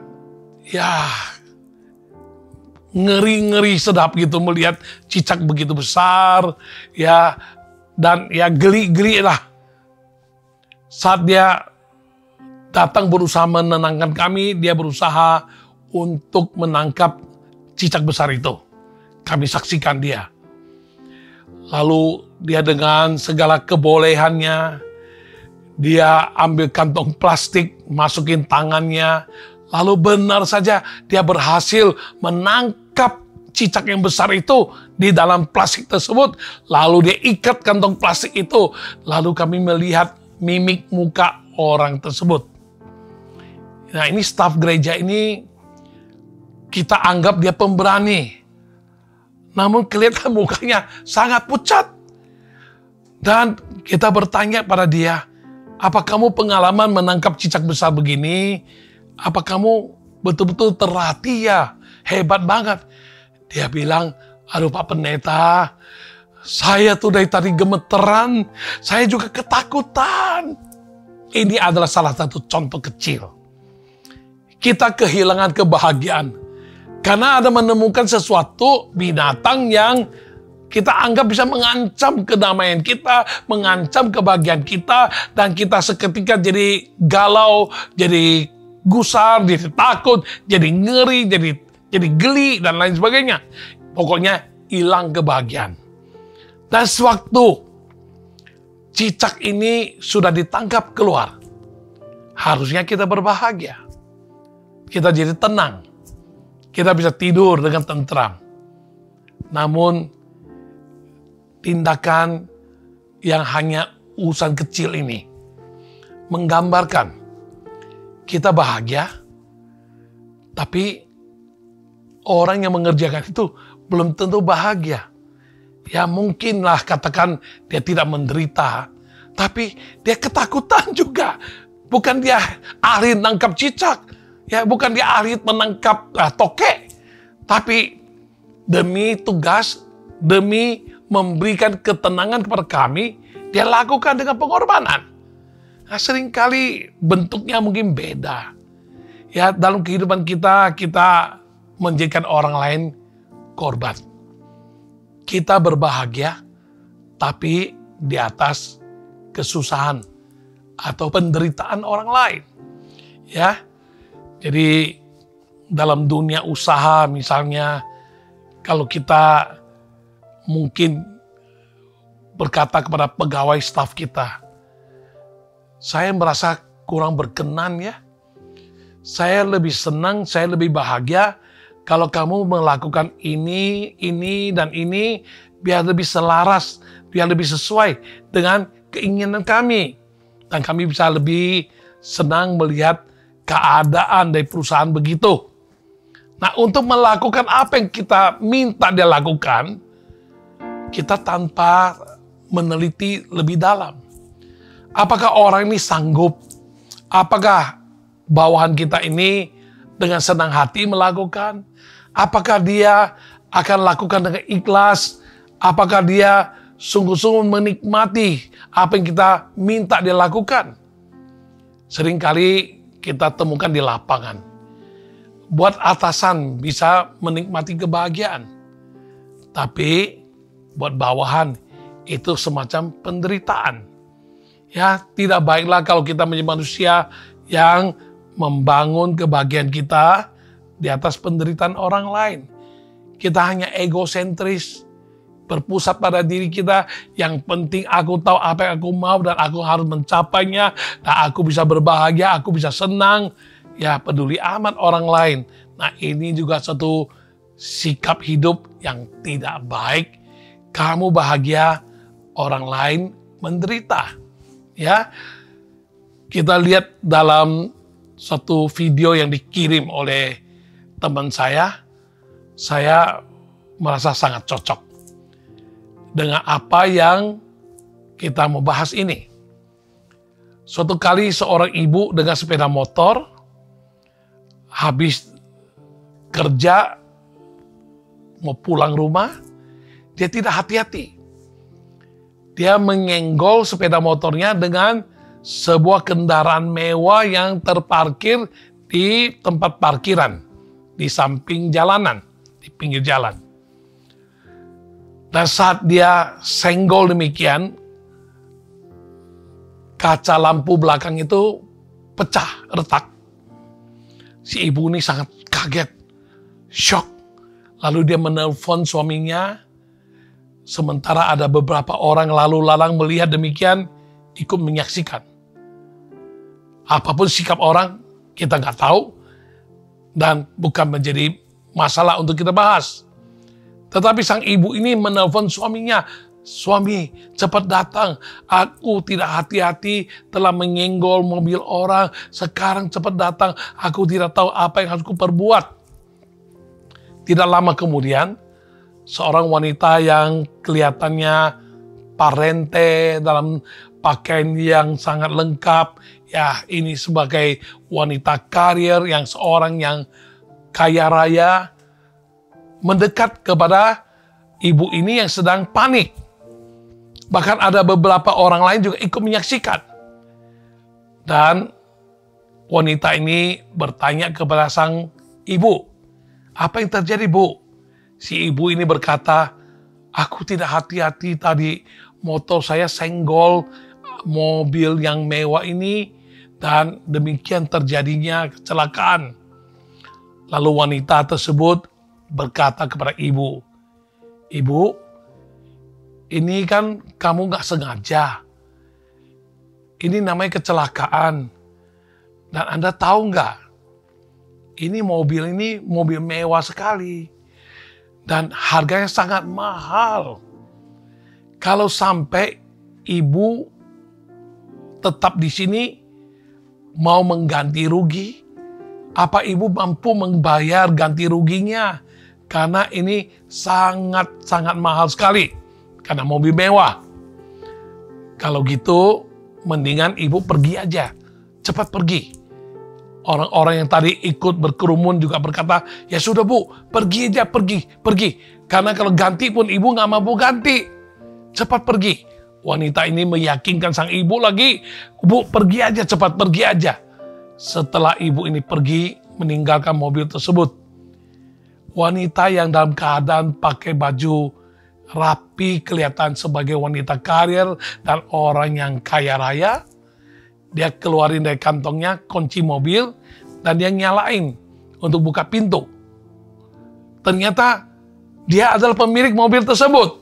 ngeri-ngeri sedap gitu melihat cicak begitu besar, ya, dan ya geli-geli lah. Saat dia datang berusaha menenangkan kami, dia berusaha untuk menangkap cicak besar itu. Kami saksikan dia. Lalu dia dengan segala kebolehannya, dia ambil kantong plastik, masukin tangannya, lalu benar saja dia berhasil menangkap cicak yang besar itu di dalam plastik tersebut. Lalu dia ikat kantong plastik itu, lalu kami melihat mimik muka orang tersebut. Nah, ini staf gereja ini kita anggap dia pemberani. Namun kelihatan mukanya sangat pucat. Dan kita bertanya pada dia, apa kamu pengalaman menangkap cicak besar begini? Apa kamu betul-betul terlatih ya? Hebat banget. Dia bilang, aduh Pak Pendeta, saya tuh dari tadi gemeteran, saya juga ketakutan. Ini adalah salah satu contoh kecil. Kita kehilangan kebahagiaan karena ada menemukan sesuatu binatang yang kita anggap bisa mengancam kedamaian kita, mengancam kebahagiaan kita, dan kita seketika jadi galau, jadi gusar, jadi takut, jadi ngeri, jadi geli, dan lain sebagainya. Pokoknya hilang kebahagiaan. Dan sewaktu cicak ini sudah ditangkap keluar, harusnya kita berbahagia. Kita jadi tenang. Kita bisa tidur dengan tentram. Namun, tindakan yang hanya urusan kecil ini menggambarkan kita bahagia, tapi orang yang mengerjakan itu belum tentu bahagia. Ya mungkinlah katakan dia tidak menderita, tapi dia ketakutan juga. Bukan dia ahli menangkap cicak, ya bukan dia ahli menangkap tokek, tapi demi tugas, demi memberikan ketenangan kepada kami, dia lakukan dengan pengorbanan. Nah, seringkali bentuknya mungkin beda. Ya, dalam kehidupan kita menjadikan orang lain korban. Kita berbahagia, tapi di atas kesusahan atau penderitaan orang lain. Ya, jadi dalam dunia usaha misalnya, kalau kita mungkin berkata kepada pegawai staf kita, saya merasa kurang berkenan ya. Saya lebih senang, saya lebih bahagia kalau kamu melakukan ini, dan ini, biar lebih selaras, biar lebih sesuai dengan keinginan kami. Dan kami bisa lebih senang melihat keadaan dari perusahaan begitu. Nah, untuk melakukan apa yang kita minta dia lakukan, kita tanpa meneliti lebih dalam. Apakah orang ini sanggup? Apakah bawahan kita ini dengan senang hati melakukan? Apakah dia akan lakukan dengan ikhlas? Apakah dia sungguh-sungguh menikmati apa yang kita minta dia lakukan? Seringkali kita temukan di lapangan. Buat atasan bisa menikmati kebahagiaan. Tapi buat bawahan itu semacam penderitaan. Ya, tidak baiklah kalau kita menjadi manusia yang membangun kebahagiaan kita di atas penderitaan orang lain. Kita hanya egosentris, berpusat pada diri kita. Yang penting aku tahu apa yang aku mau dan aku harus mencapainya. Dan aku bisa berbahagia, aku bisa senang. Ya, peduli amat orang lain. Nah, ini juga satu sikap hidup yang tidak baik. Kamu bahagia, orang lain menderita. Ya, kita lihat dalam satu video yang dikirim oleh teman saya merasa sangat cocok dengan apa yang kita mau bahas ini. Suatu kali seorang ibu dengan sepeda motor habis kerja mau pulang rumah, dia tidak hati-hati. Dia menyenggol sepeda motornya dengan sebuah kendaraan mewah yang terparkir di tempat parkiran, di samping jalanan, di pinggir jalan. Dan saat dia senggol demikian, kaca lampu belakang itu pecah, retak. Si ibu ini sangat kaget, shock. Lalu dia menelpon suaminya. Sementara ada beberapa orang lalu lalang melihat demikian, ikut menyaksikan. Apapun sikap orang, kita nggak tahu, dan bukan menjadi masalah untuk kita bahas. Tetapi sang ibu ini menelpon suaminya, suami cepat datang, aku tidak hati-hati telah menyenggol mobil orang, sekarang cepat datang, aku tidak tahu apa yang harus kuperbuat. Tidak lama kemudian, seorang wanita yang kelihatannya parente dalam pakaian yang sangat lengkap. Ya, ini sebagai wanita karir yang seorang yang kaya raya mendekat kepada ibu ini yang sedang panik. Bahkan ada beberapa orang lain juga ikut menyaksikan. Dan wanita ini bertanya kepada sang ibu, apa yang terjadi, Bu? Si ibu ini berkata, aku tidak hati-hati tadi, motor saya senggol mobil yang mewah ini, Dan demikian terjadinya kecelakaan. Lalu wanita tersebut berkata kepada ibu, "Ibu, ini kan kamu nggak sengaja. Ini namanya kecelakaan. Dan Anda tahu nggak, ini mobil mewah sekali. Dan harganya sangat mahal. Kalau sampai ibu tetap di sini mau mengganti rugi, apa ibu mampu membayar ganti ruginya? Karena ini sangat-sangat mahal sekali. Karena mobil mewah. Kalau gitu, mendingan ibu pergi aja. Cepat pergi." Orang-orang yang tadi ikut berkerumun juga berkata, "Ya sudah Bu, pergi aja, pergi. Karena kalau ganti pun ibu nggak mampu ganti. Cepat pergi." Wanita ini meyakinkan sang ibu lagi, "Bu, pergi aja, cepat pergi aja." Setelah ibu ini pergi, meninggalkan mobil tersebut, wanita yang dalam keadaan pakai baju rapi, kelihatan sebagai wanita karir dan orang yang kaya raya, dia keluarin dari kantongnya kunci mobil dan dia nyalain untuk buka pintu. Ternyata dia adalah pemilik mobil tersebut.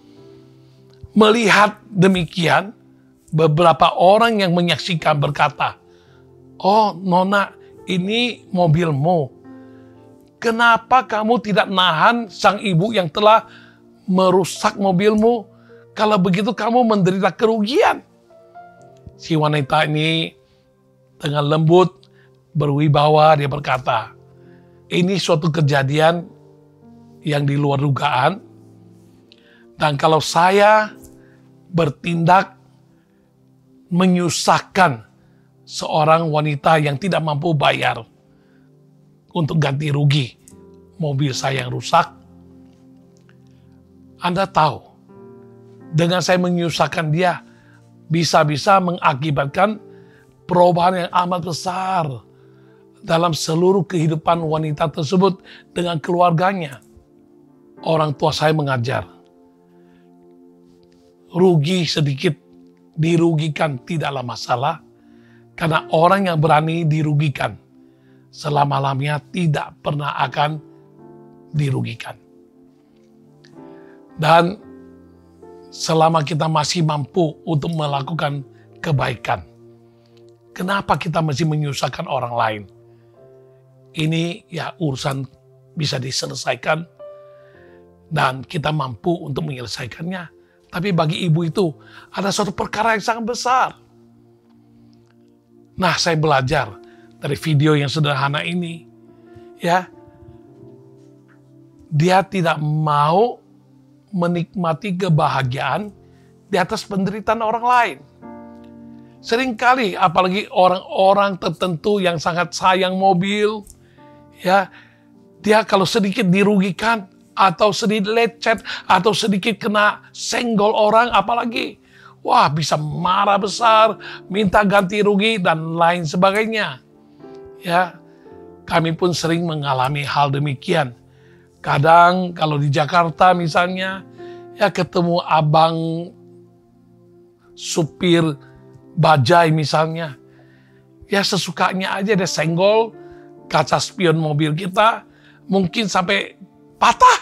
Melihat demikian, beberapa orang yang menyaksikan berkata, "Oh Nona, ini mobilmu. Kenapa kamu tidak nahan sang ibu yang telah merusak mobilmu? Kalau begitu kamu menderita kerugian." Si wanita ini dengan lembut, berwibawa, dia berkata, "Ini suatu kejadian yang di luar dugaan. Dan kalau saya bertindak menyusahkan seorang wanita yang tidak mampu bayar untuk ganti rugi mobil saya yang rusak, Anda tahu, dengan saya menyusahkan dia, bisa-bisa mengakibatkan perubahan yang amat besar dalam seluruh kehidupan wanita tersebut dengan keluarganya. Orang tua saya mengajar, rugi sedikit dirugikan tidaklah masalah, karena orang yang berani dirugikan selama-lamanya tidak pernah akan dirugikan. Dan selama kita masih mampu untuk melakukan kebaikan, kenapa kita masih menyusahkan orang lain? Ini ya urusan bisa diselesaikan dan kita mampu untuk menyelesaikannya. Tapi bagi ibu itu ada suatu perkara yang sangat besar. Nah, saya belajar dari video yang sederhana ini, ya, dia tidak mau menikmati kebahagiaan di atas penderitaan orang lain. Seringkali, apalagi orang-orang tertentu yang sangat sayang mobil, ya, dia kalau sedikit dirugikan, atau sedikit lecet, atau sedikit kena senggol orang, apalagi, wah bisa marah besar, minta ganti rugi, dan lain sebagainya. Ya, kami pun sering mengalami hal demikian. Kadang kalau di Jakarta misalnya, ya ketemu abang supir bajai misalnya, ya sesukanya aja dia senggol kaca spion mobil kita, mungkin sampai patah.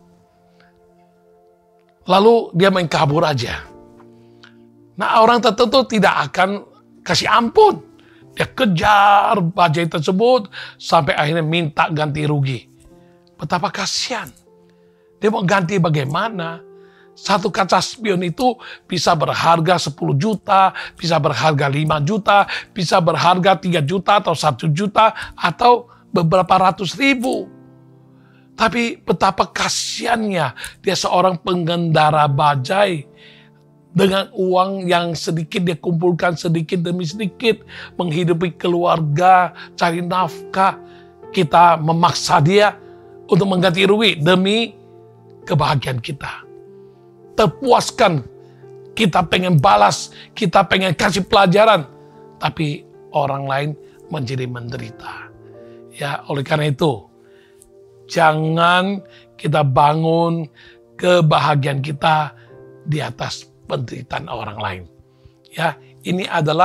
Lalu dia main kabur aja. Nah, orang tertentu tidak akan kasih ampun. Dia kejar bajai tersebut sampai akhirnya minta ganti rugi. Betapa kasihan. Dia mau ganti bagaimana? Satu kaca spion itu bisa berharga 10 juta, bisa berharga 5 juta, bisa berharga 3 juta atau 1 juta, atau beberapa ratus ribu. Tapi betapa kasihannya dia seorang pengendara bajai. Dengan uang yang sedikit dia kumpulkan sedikit demi sedikit, menghidupi keluarga, cari nafkah. Kita memaksa dia untuk mengganti rugi demi kebahagiaan kita. Terpuaskan, kita pengen balas, kita pengen kasih pelajaran, tapi orang lain menjadi menderita. Ya, oleh karena itu, jangan kita bangun kebahagiaan kita di atas penderitaan orang lain. Ya, ini adalah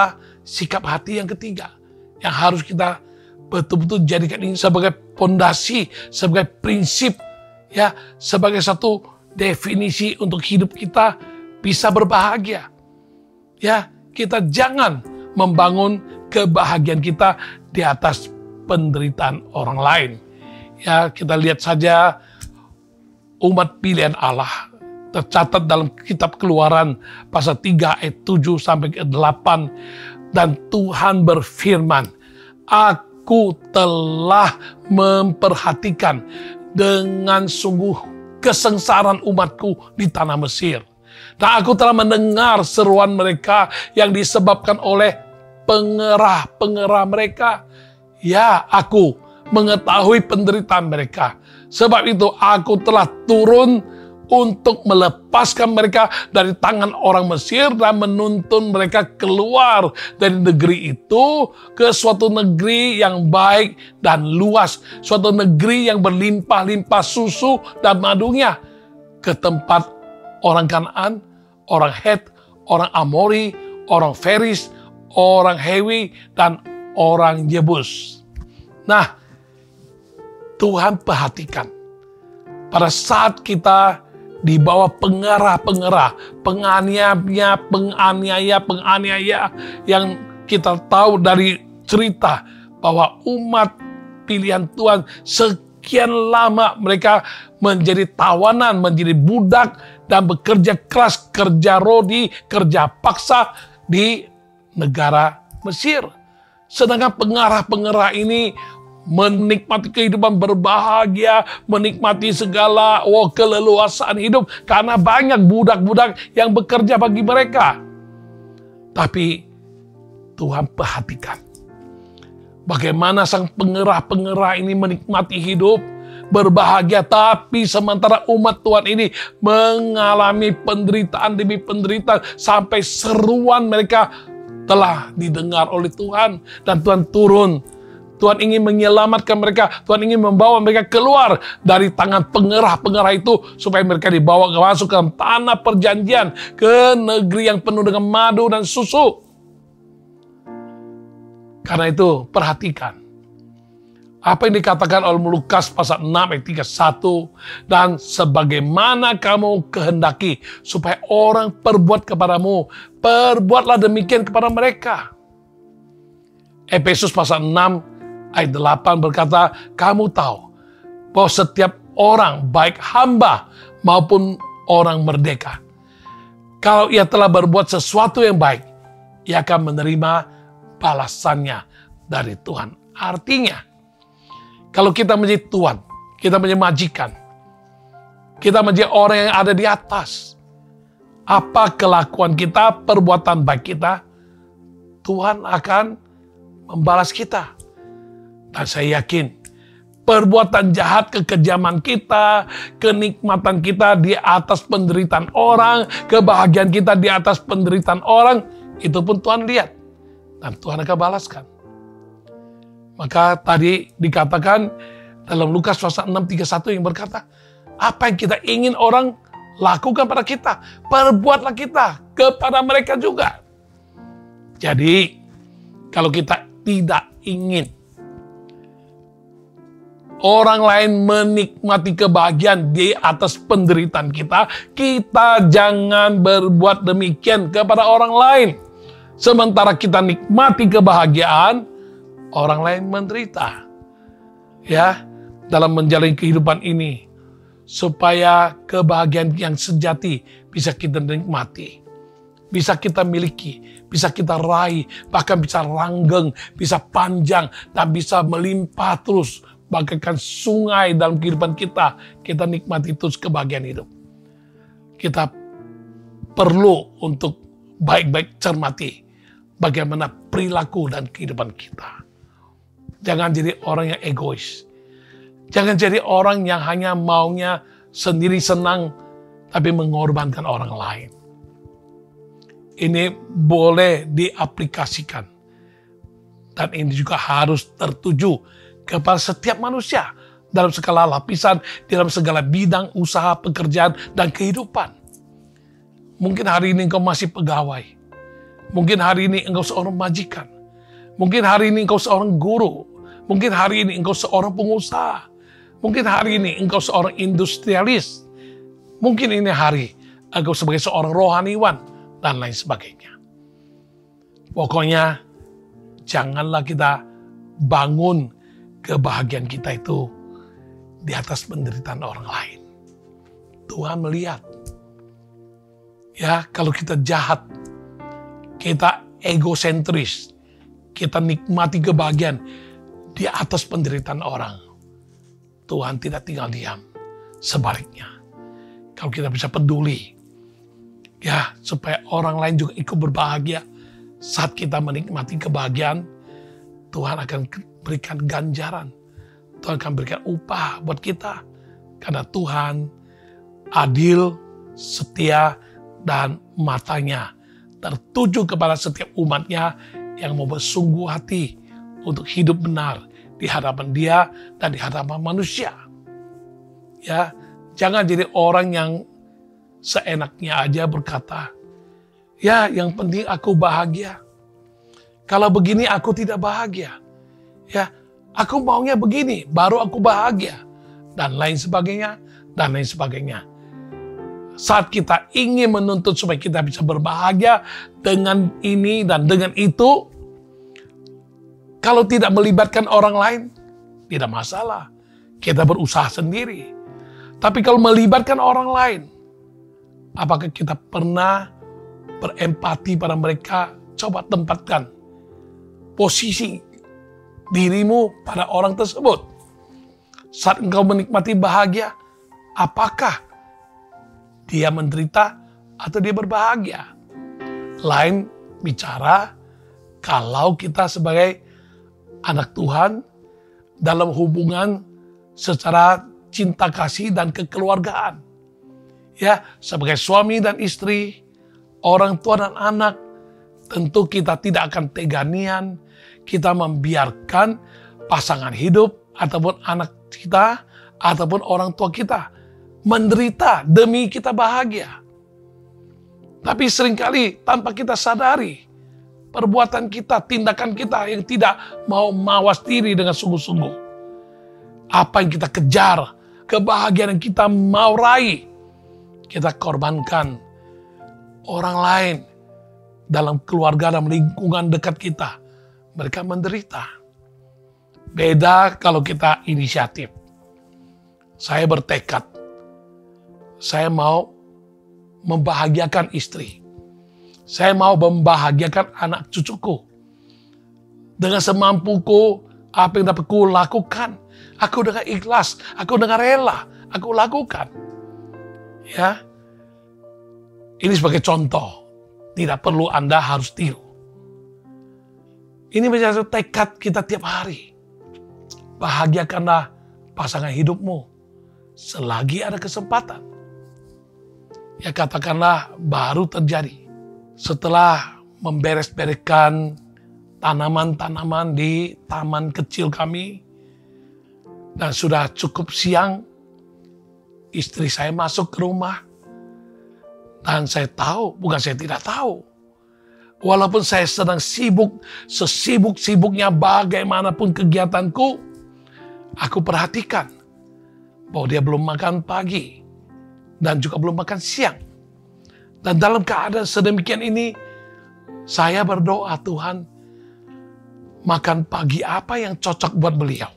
sikap hati yang ketiga yang harus kita betul-betul jadikan ini sebagai pondasi, sebagai prinsip, ya, sebagai satu definisi untuk hidup kita bisa berbahagia. Ya, kita jangan membangun kebahagiaan kita di atas penderitaan orang lain. Ya, kita lihat saja umat pilihan Allah tercatat dalam kitab Keluaran pasal 3 ayat 7 sampai ke 8, dan Tuhan berfirman, Aku telah memperhatikan dengan sungguh kesengsaraan umatku di tanah Mesir. Dan aku telah mendengar seruan mereka yang disebabkan oleh pengerah-pengerah mereka. Ya, aku mengetahui penderitaan mereka. Sebab itu aku telah turun untuk melepaskan mereka dari tangan orang Mesir dan menuntun mereka keluar dari negeri itu ke suatu negeri yang baik dan luas, suatu negeri yang berlimpah-limpah susu dan madunya, ke tempat orang Kanaan, orang Het, orang Amori, orang Feris, orang Hewi, dan orang Yebus. Nah, Tuhan perhatikan pada saat kita di bawah pengerah-pengerah, penganiaya yang kita tahu dari cerita bahwa umat pilihan Tuhan sekian lama mereka menjadi tawanan, menjadi budak dan bekerja keras, kerja rodi, kerja paksa di negara Mesir. Sedangkan pengerah-pengerah ini menikmati kehidupan berbahagia, menikmati segala keleluasaan hidup karena banyak budak-budak yang bekerja bagi mereka. Tapi Tuhan perhatikan bagaimana sang pengerah-pengerah ini menikmati hidup berbahagia, tapi sementara umat Tuhan ini mengalami penderitaan demi penderitaan sampai seruan mereka telah didengar oleh Tuhan dan Tuhan turun. Tuhan ingin menyelamatkan mereka, Tuhan ingin membawa mereka keluar dari tangan pengerah-pengerah itu supaya mereka dibawa masuk ke tanah perjanjian, ke negeri yang penuh dengan madu dan susu. Karena itu perhatikan apa yang dikatakan oleh Lukas pasal 6 ayat 31, dan sebagaimana kamu kehendaki supaya orang perbuat kepadamu, perbuatlah demikian kepada mereka. Efesus pasal 6 ayat 8 berkata, kamu tahu bahwa setiap orang, baik hamba maupun orang merdeka, kalau ia telah berbuat sesuatu yang baik, ia akan menerima balasannya dari Tuhan. Artinya, kalau kita menjadi tuan, kita menjadi majikan, kita menjadi orang yang ada di atas, apa kelakuan kita, perbuatan baik kita, Tuhan akan membalas kita. Dan saya yakin perbuatan jahat, kekejaman kita, kenikmatan kita di atas penderitaan orang, kebahagiaan kita di atas penderitaan orang, itu pun Tuhan lihat. Dan Tuhan akan balaskan. Maka tadi dikatakan dalam Lukas pasal 6:31 yang berkata, apa yang kita ingin orang lakukan pada kita, perbuatlah kita kepada mereka juga. Jadi, kalau kita tidak ingin orang lain menikmati kebahagiaan di atas penderitaan kita, kita jangan berbuat demikian kepada orang lain. Sementara kita nikmati kebahagiaan, orang lain menderita. Ya, dalam menjalani kehidupan ini, supaya kebahagiaan yang sejati bisa kita nikmati, bisa kita miliki, bisa kita raih, bahkan bisa langgeng, bisa panjang, dan bisa melimpah terus. Bagaikan sungai dalam kehidupan kita, kita nikmati terus kebahagiaan hidup. Kita perlu untuk baik-baik cermati bagaimana perilaku dan kehidupan kita. Jangan jadi orang yang egois. Jangan jadi orang yang hanya maunya sendiri senang, tapi mengorbankan orang lain. Ini boleh diaplikasikan. Dan ini juga harus tertuju kepada setiap manusia dalam segala lapisan, dalam segala bidang usaha, pekerjaan, dan kehidupan. Mungkin hari ini engkau masih pegawai. Mungkin hari ini engkau seorang majikan. Mungkin hari ini engkau seorang guru. Mungkin hari ini engkau seorang pengusaha. Mungkin hari ini engkau seorang industrialis. Mungkin ini hari engkau sebagai seorang rohaniwan dan lain sebagainya. Pokoknya janganlah kita bangun kebahagiaan kita itu di atas penderitaan orang lain. Tuhan melihat. Ya, kalau kita jahat, kita egosentris, kita nikmati kebahagiaan di atas penderitaan orang, Tuhan tidak tinggal diam. Sebaliknya, kalau kita bisa peduli, ya, supaya orang lain juga ikut berbahagia saat kita menikmati kebahagiaan, Tuhan akan berikan ganjaran. Tuhan akan berikan upah buat kita. Karena Tuhan adil, setia, dan matanya tertuju kepada setiap umatnya yang mau bersungguh hati untuk hidup benar di hadapan Dia dan di hadapan manusia. Ya, jangan jadi orang yang seenaknya aja berkata, ya, yang penting aku bahagia. Kalau begini aku tidak bahagia. Ya, aku maunya begini, baru aku bahagia. Dan lain sebagainya, dan lain sebagainya. Saat kita ingin menuntut supaya kita bisa berbahagia dengan ini dan dengan itu, kalau tidak melibatkan orang lain, tidak masalah. Kita berusaha sendiri. Tapi kalau melibatkan orang lain, apakah kita pernah berempati pada mereka? Coba tempatkan posisi dirimu pada orang tersebut. Saat engkau menikmati bahagia, apakah dia menderita atau dia berbahagia? Lain bicara kalau kita sebagai anak Tuhan dalam hubungan secara cinta kasih dan kekeluargaan. Ya, sebagai suami dan istri, orang tua dan anak, tentu kita tidak akan teganian kita membiarkan pasangan hidup ataupun anak kita ataupun orang tua kita menderita demi kita bahagia. Tapi seringkali tanpa kita sadari, perbuatan kita, tindakan kita yang tidak mau mawas diri dengan sungguh-sungguh. Apa yang kita kejar, kebahagiaan yang kita mau raih, kita korbankan orang lain dalam keluarga dan lingkungan dekat kita. Mereka menderita. Beda kalau kita inisiatif. Saya bertekad, saya mau membahagiakan istri. Saya mau membahagiakan anak cucuku. Dengan semampuku, apa yang dapat ku lakukan, aku dengan ikhlas, aku dengan rela, aku lakukan. Ya, ini sebagai contoh. Tidak perlu Anda harus tiru. Ini menjadi tekad kita tiap hari. Bahagiakanlah pasangan hidupmu selagi ada kesempatan. Ya, katakanlah baru terjadi setelah memberes-bereskan tanaman-tanaman di taman kecil kami dan sudah cukup siang, istri saya masuk ke rumah dan saya tahu, bukan saya tidak tahu, walaupun saya sedang sibuk, sesibuk-sibuknya bagaimanapun kegiatanku, aku perhatikan bahwa dia belum makan pagi dan juga belum makan siang. Dan dalam keadaan sedemikian ini, saya berdoa, Tuhan, makan pagi apa yang cocok buat beliau?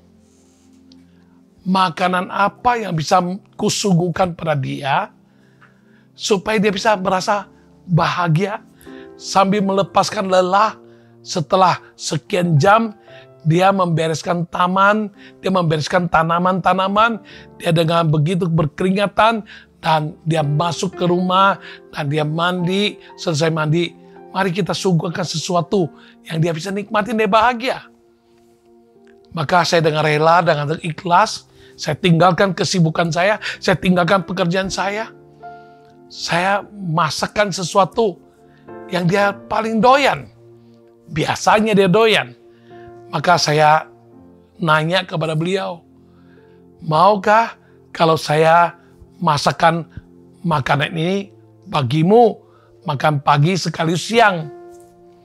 Makanan apa yang bisa kusuguhkan pada dia, supaya dia bisa merasa bahagia, sambil melepaskan lelah setelah sekian jam, dia membereskan taman, dia membereskan tanaman-tanaman, dia dengan begitu berkeringatan, dan dia masuk ke rumah, dan dia mandi, selesai mandi, mari kita suguhkan sesuatu yang dia bisa nikmatin, dia bahagia. Maka saya dengan rela, dengan ikhlas, saya tinggalkan kesibukan saya tinggalkan pekerjaan saya masakkan sesuatu yang dia paling doyan. Biasanya dia doyan. Maka saya nanya kepada beliau, maukah kalau saya masakan makanan ini bagimu, makan pagi sekaligus siang?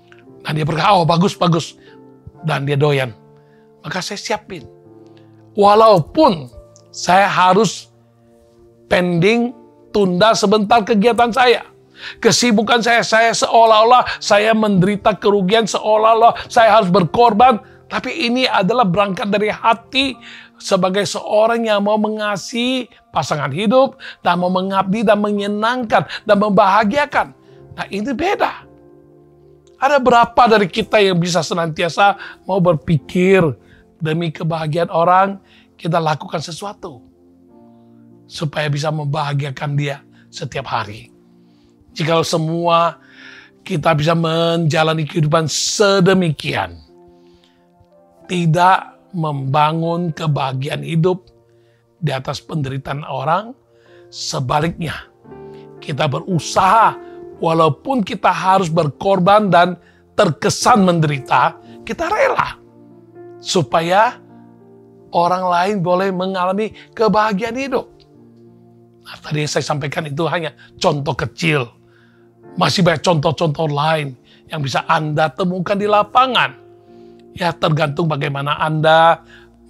Dan dia berkata, oh bagus. Dan dia doyan. Maka saya siapin. Walaupun saya harus pending, tunda sebentar kegiatan saya. Kesibukan saya seolah-olah saya menderita kerugian, seolah-olah saya harus berkorban. Tapi ini adalah berangkat dari hati sebagai seorang yang mau mengasihi pasangan hidup dan mau mengabdi dan menyenangkan dan membahagiakan. Nah ini beda. Ada berapa dari kita yang bisa senantiasa mau berpikir demi kebahagiaan orang, kita lakukan sesuatu supaya bisa membahagiakan dia setiap hari. Jikalau semua kita bisa menjalani kehidupan sedemikian, tidak membangun kebahagiaan hidup di atas penderitaan orang, sebaliknya kita berusaha walaupun kita harus berkorban dan terkesan menderita, kita rela supaya orang lain boleh mengalami kebahagiaan hidup. Nah, tadi yang saya sampaikan itu hanya contoh kecil. Masih banyak contoh-contoh lain yang bisa Anda temukan di lapangan. Ya, tergantung bagaimana Anda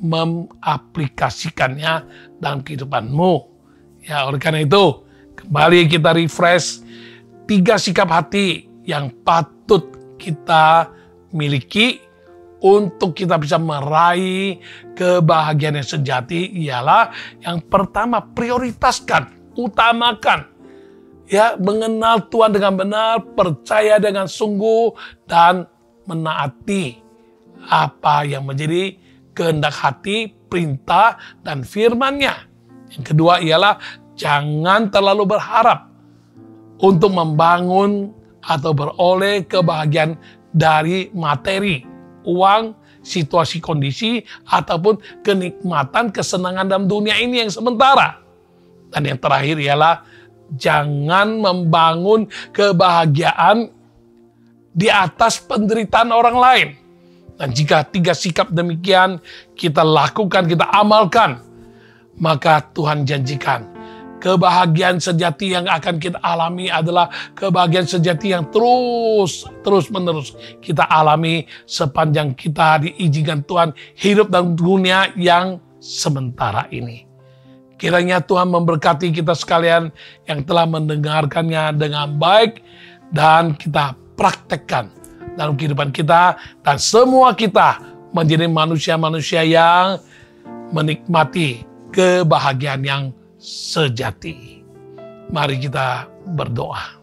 mengaplikasikannya dalam kehidupanmu. Ya, oleh karena itu, kembali kita refresh 3 sikap hati yang patut kita miliki untuk kita bisa meraih kebahagiaan yang sejati. Ialah yang pertama, prioritaskan, utamakan. Ya, mengenal Tuhan dengan benar, percaya dengan sungguh, dan menaati apa yang menjadi kehendak hati, perintah, dan firman-Nya. Yang kedua ialah jangan terlalu berharap untuk membangun atau beroleh kebahagiaan dari materi, uang, situasi kondisi, ataupun kenikmatan, kesenangan dalam dunia ini yang sementara. Dan yang terakhir ialah jangan membangun kebahagiaan di atas penderitaan orang lain. Dan jika 3 sikap demikian kita lakukan, kita amalkan, maka Tuhan janjikan kebahagiaan sejati yang akan kita alami adalah kebahagiaan sejati yang terus-menerus kita alami sepanjang kita diizinkan Tuhan hidup dalam dunia yang sementara ini. Kiranya Tuhan memberkati kita sekalian yang telah mendengarkannya dengan baik dan kita praktekkan dalam kehidupan kita, dan semua kita menjadi manusia-manusia yang menikmati kebahagiaan yang sejati. Mari kita berdoa.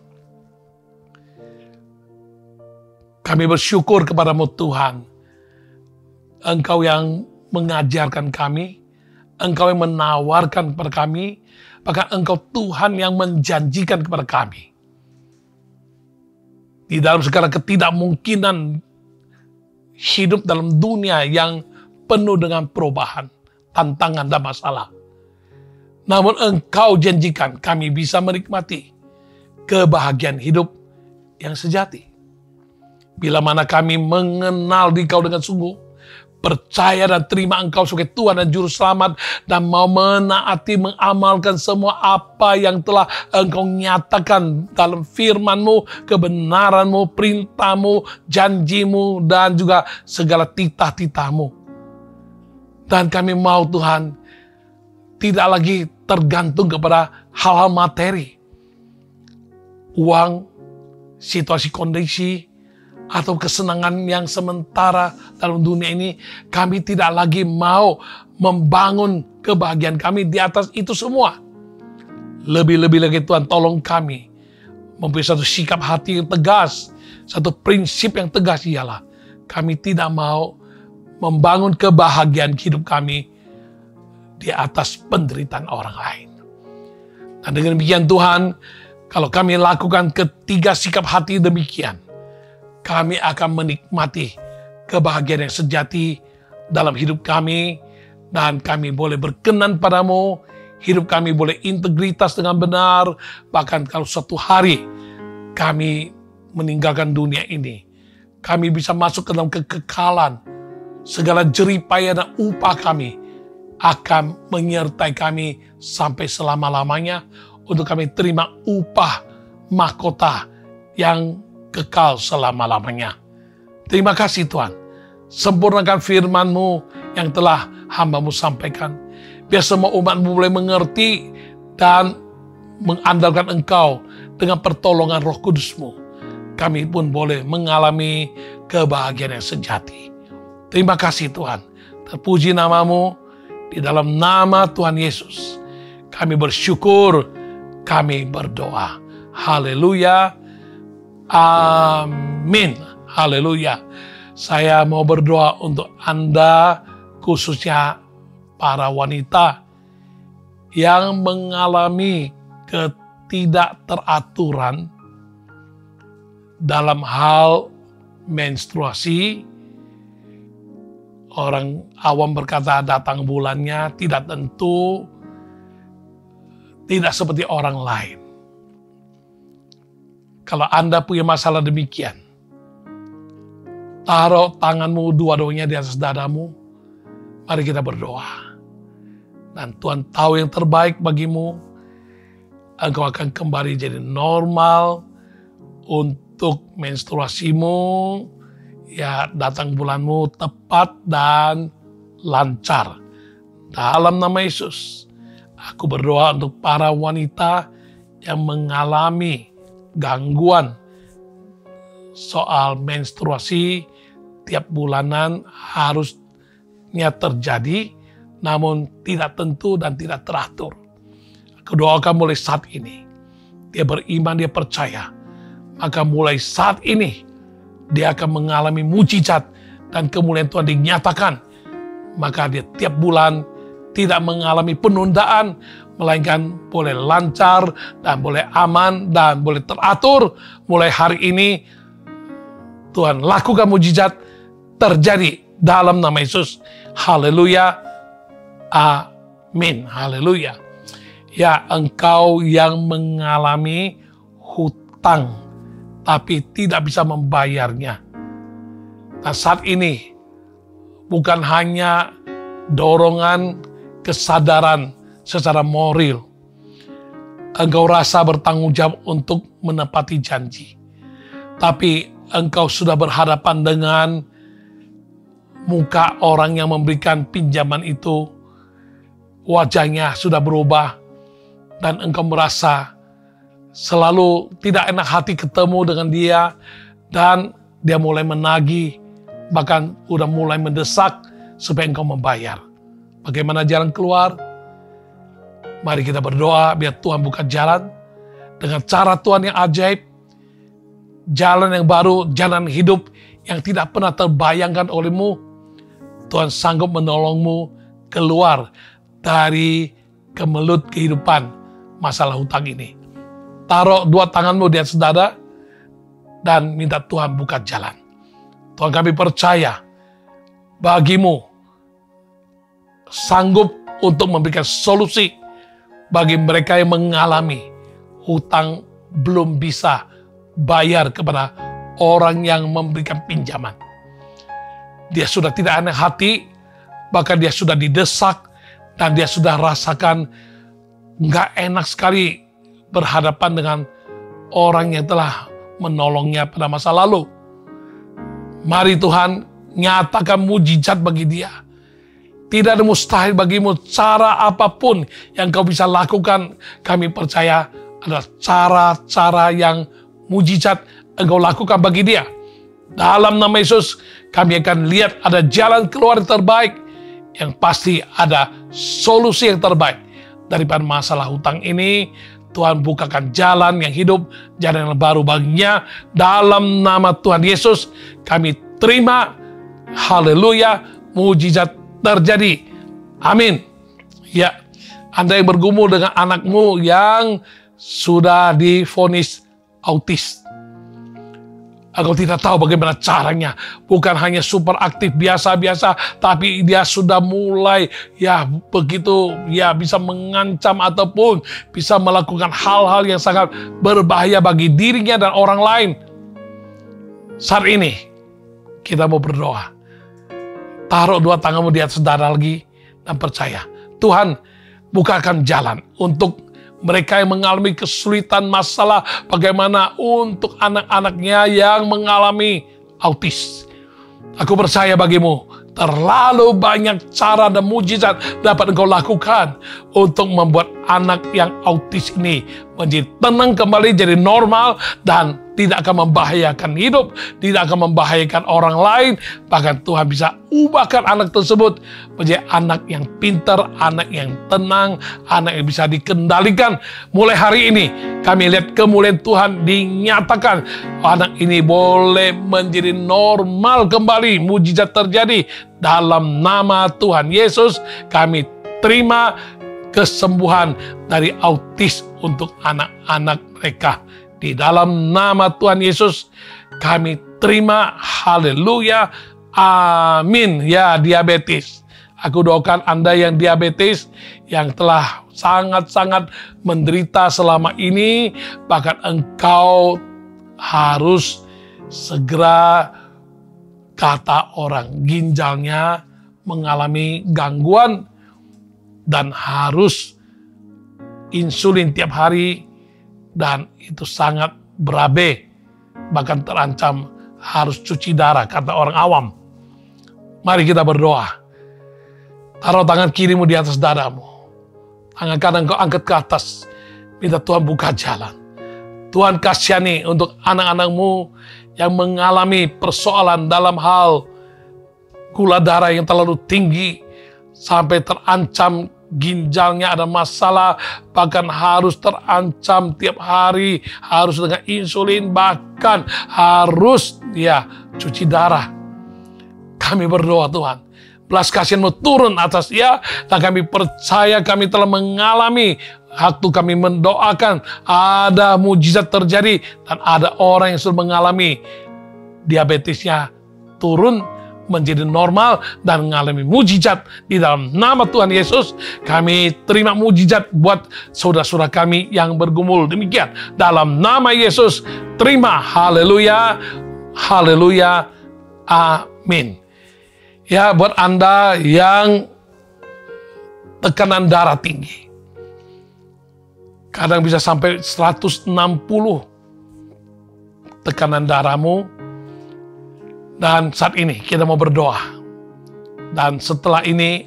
Kami bersyukur kepadamu Tuhan. Engkau yang mengajarkan kami, Engkau yang menawarkan kepada kami, bahkan Engkau Tuhan yang menjanjikan kepada kami. Di dalam segala ketidakmungkinan hidup dalam dunia yang penuh dengan perubahan, tantangan, dan masalah. Namun Engkau janjikan kami bisa menikmati kebahagiaan hidup yang sejati. Bila mana kami mengenal Engkau dengan sungguh, percaya dan terima Engkau sebagai Tuhan dan Juru Selamat, dan mau menaati, mengamalkan semua apa yang telah Engkau nyatakan dalam firman-Mu, kebenaran-Mu, perintah-Mu, janji-Mu, dan juga segala titah-titah-Mu. Dan kami mau Tuhan tidak lagi tergantung kepada hal-hal materi, uang, situasi kondisi, atau kesenangan yang sementara dalam dunia ini. Kami tidak lagi mau membangun kebahagiaan kami di atas itu semua. Lebih-lebih lagi Tuhan, tolong kami mempunyai satu sikap hati yang tegas, satu prinsip yang tegas, ialah kami tidak mau membangun kebahagiaan hidup kami di atas penderitaan orang lain. Dan dengan demikian Tuhan, kalau kami lakukan ketiga sikap hati demikian, kami akan menikmati kebahagiaan yang sejati dalam hidup kami, dan kami boleh berkenan padamu, hidup kami boleh integritas dengan benar. Bahkan kalau suatu hari kami meninggalkan dunia ini, kami bisa masuk ke dalam kekekalan. Segala jeripaya dan upah kami akan menyertai kami sampai selama-lamanya, untuk kami terima upah mahkota yang kekal selama-lamanya. Terima kasih Tuhan. Sempurnakan firman-Mu yang telah hamba-Mu sampaikan. Biar semua umat-Mu boleh mengerti dan mengandalkan Engkau dengan pertolongan Roh Kudus-Mu. Kami pun boleh mengalami kebahagiaan yang sejati. Terima kasih Tuhan. Terpuji nama-Mu. Di dalam nama Tuhan Yesus, kami bersyukur, kami berdoa. Haleluya. Amin. Haleluya. Saya mau berdoa untuk Anda, khususnya para wanita yang mengalami ketidakteraturan dalam hal menstruasi. Orang awam berkata datang bulannya tidak tentu, tidak seperti orang lain. Kalau Anda punya masalah demikian, taruh tanganmu dua-duanya di atas dadamu, mari kita berdoa. Dan Tuhan tahu yang terbaik bagimu, engkau akan kembali jadi normal untuk menstruasimu, ya datang bulanmu tepat dan lancar. Dalam nama Yesus, aku berdoa untuk para wanita yang mengalami gangguan soal menstruasi tiap bulanan harusnya terjadi, namun tidak tentu dan tidak teratur. Aku doakan mulai saat ini, dia beriman, dia percaya, maka mulai saat ini, dia akan mengalami mujizat dan kemuliaan Tuhan dinyatakan. Maka dia tiap bulan tidak mengalami penundaan, melainkan boleh lancar dan boleh aman dan boleh teratur. Mulai hari ini, Tuhan lakukan mujizat terjadi dalam nama Yesus. Haleluya. Amin. Haleluya. Ya, engkau yang mengalami hutang tapi tidak bisa membayarnya. Nah, saat ini bukan hanya dorongan kesadaran secara moral. Engkau rasa bertanggung jawab untuk menepati janji. Tapi engkau sudah berhadapan dengan muka orang yang memberikan pinjaman itu. Wajahnya sudah berubah dan engkau merasa selalu tidak enak hati ketemu dengan dia, dan dia mulai menagih, bahkan udah mulai mendesak supaya engkau membayar. Bagaimana jalan keluar? Mari kita berdoa biar Tuhan buka jalan dengan cara Tuhan yang ajaib, jalan yang baru, jalan hidup yang tidak pernah terbayangkan olehmu. Tuhan sanggup menolongmu keluar dari kemelut kehidupan masalah hutang ini. Taruh dua tanganmu di atas dada dan minta Tuhan buka jalan. Tuhan, kami percaya bagimu sanggup untuk memberikan solusi bagi mereka yang mengalami hutang belum bisa bayar kepada orang yang memberikan pinjaman. Dia sudah tidak enak hati, bahkan dia sudah didesak dan dia sudah rasakan nggak enak sekali berhadapan dengan orang yang telah menolongnya pada masa lalu. Mari Tuhan nyatakan mujizat bagi dia. Tidak ada mustahil bagimu. Cara apapun yang kau bisa lakukan, kami percaya adalah cara-cara yang mujizat engkau lakukan bagi dia. Dalam nama Yesus, kami akan lihat ada jalan keluar yang terbaik. Yang pasti ada solusi yang terbaik daripada masalah hutang ini. Tuhan bukakan jalan yang hidup, jalan yang baru baginya. Dalam nama Tuhan Yesus, kami terima. Haleluya, mujizat terjadi. Amin. Ya, Anda yang bergumul dengan anakmu yang sudah divonis autis. Engkau tidak tahu bagaimana caranya. Bukan hanya super aktif biasa-biasa, tapi dia sudah mulai ya begitu ya bisa mengancam ataupun bisa melakukan hal-hal yang sangat berbahaya bagi dirinya dan orang lain. Saat ini kita mau berdoa. Taruh dua tanganmu di atas dada lagi dan percaya. Tuhan bukakan jalan untuk mereka yang mengalami kesulitan masalah, bagaimana untuk anak-anaknya yang mengalami autis. Aku percaya bagimu, terlalu banyak cara dan mujizat dapat engkau lakukan untuk membuat anak yang autis ini menjadi tenang kembali, jadi normal, dan tidak akan membahayakan hidup, tidak akan membahayakan orang lain. Bahkan Tuhan bisa ubahkan anak tersebut menjadi anak yang pintar, anak yang tenang, anak yang bisa dikendalikan. Mulai hari ini kami lihat kemuliaan Tuhan dinyatakan. Anak ini boleh menjadi normal kembali, mujizat terjadi dalam nama Tuhan Yesus. Kami terima kesembuhan dari autis untuk anak-anak mereka. Di dalam nama Tuhan Yesus kami terima, haleluya, amin. Ya, diabetes, aku doakan Anda yang diabetes, yang telah sangat-sangat menderita selama ini, bahkan engkau harus segera, kata orang, ginjalnya mengalami gangguan dan harus insulin tiap hari, dan itu sangat berabe, bahkan terancam harus cuci darah, kata orang awam. Mari kita berdoa. Taruh tangan kirimu di atas dadamu, tangan kanan kau angkat ke atas, minta Tuhan buka jalan. Tuhan kasihani untuk anak-anakmu yang mengalami persoalan dalam hal gula darah yang terlalu tinggi, sampai terancam ginjalnya ada masalah, bahkan harus terancam tiap hari, harus dengan insulin, bahkan harus cuci darah. Kami berdoa Tuhan, belas kasihan-Mu turun atas dia, dan kami percaya kami telah mengalami, waktu kami mendoakan ada mujizat terjadi, dan ada orang yang sudah mengalami diabetesnya turun menjadi normal dan mengalami mujizat di dalam nama Tuhan Yesus. Kami terima mujizat buat saudara-saudara kami yang bergumul. Demikian dalam nama Yesus, terima, haleluya, haleluya, amin. Ya, buat Anda yang tekanan darah tinggi, kadang bisa sampai 160 tekanan darahmu. Dan saat ini kita mau berdoa. Dan setelah ini,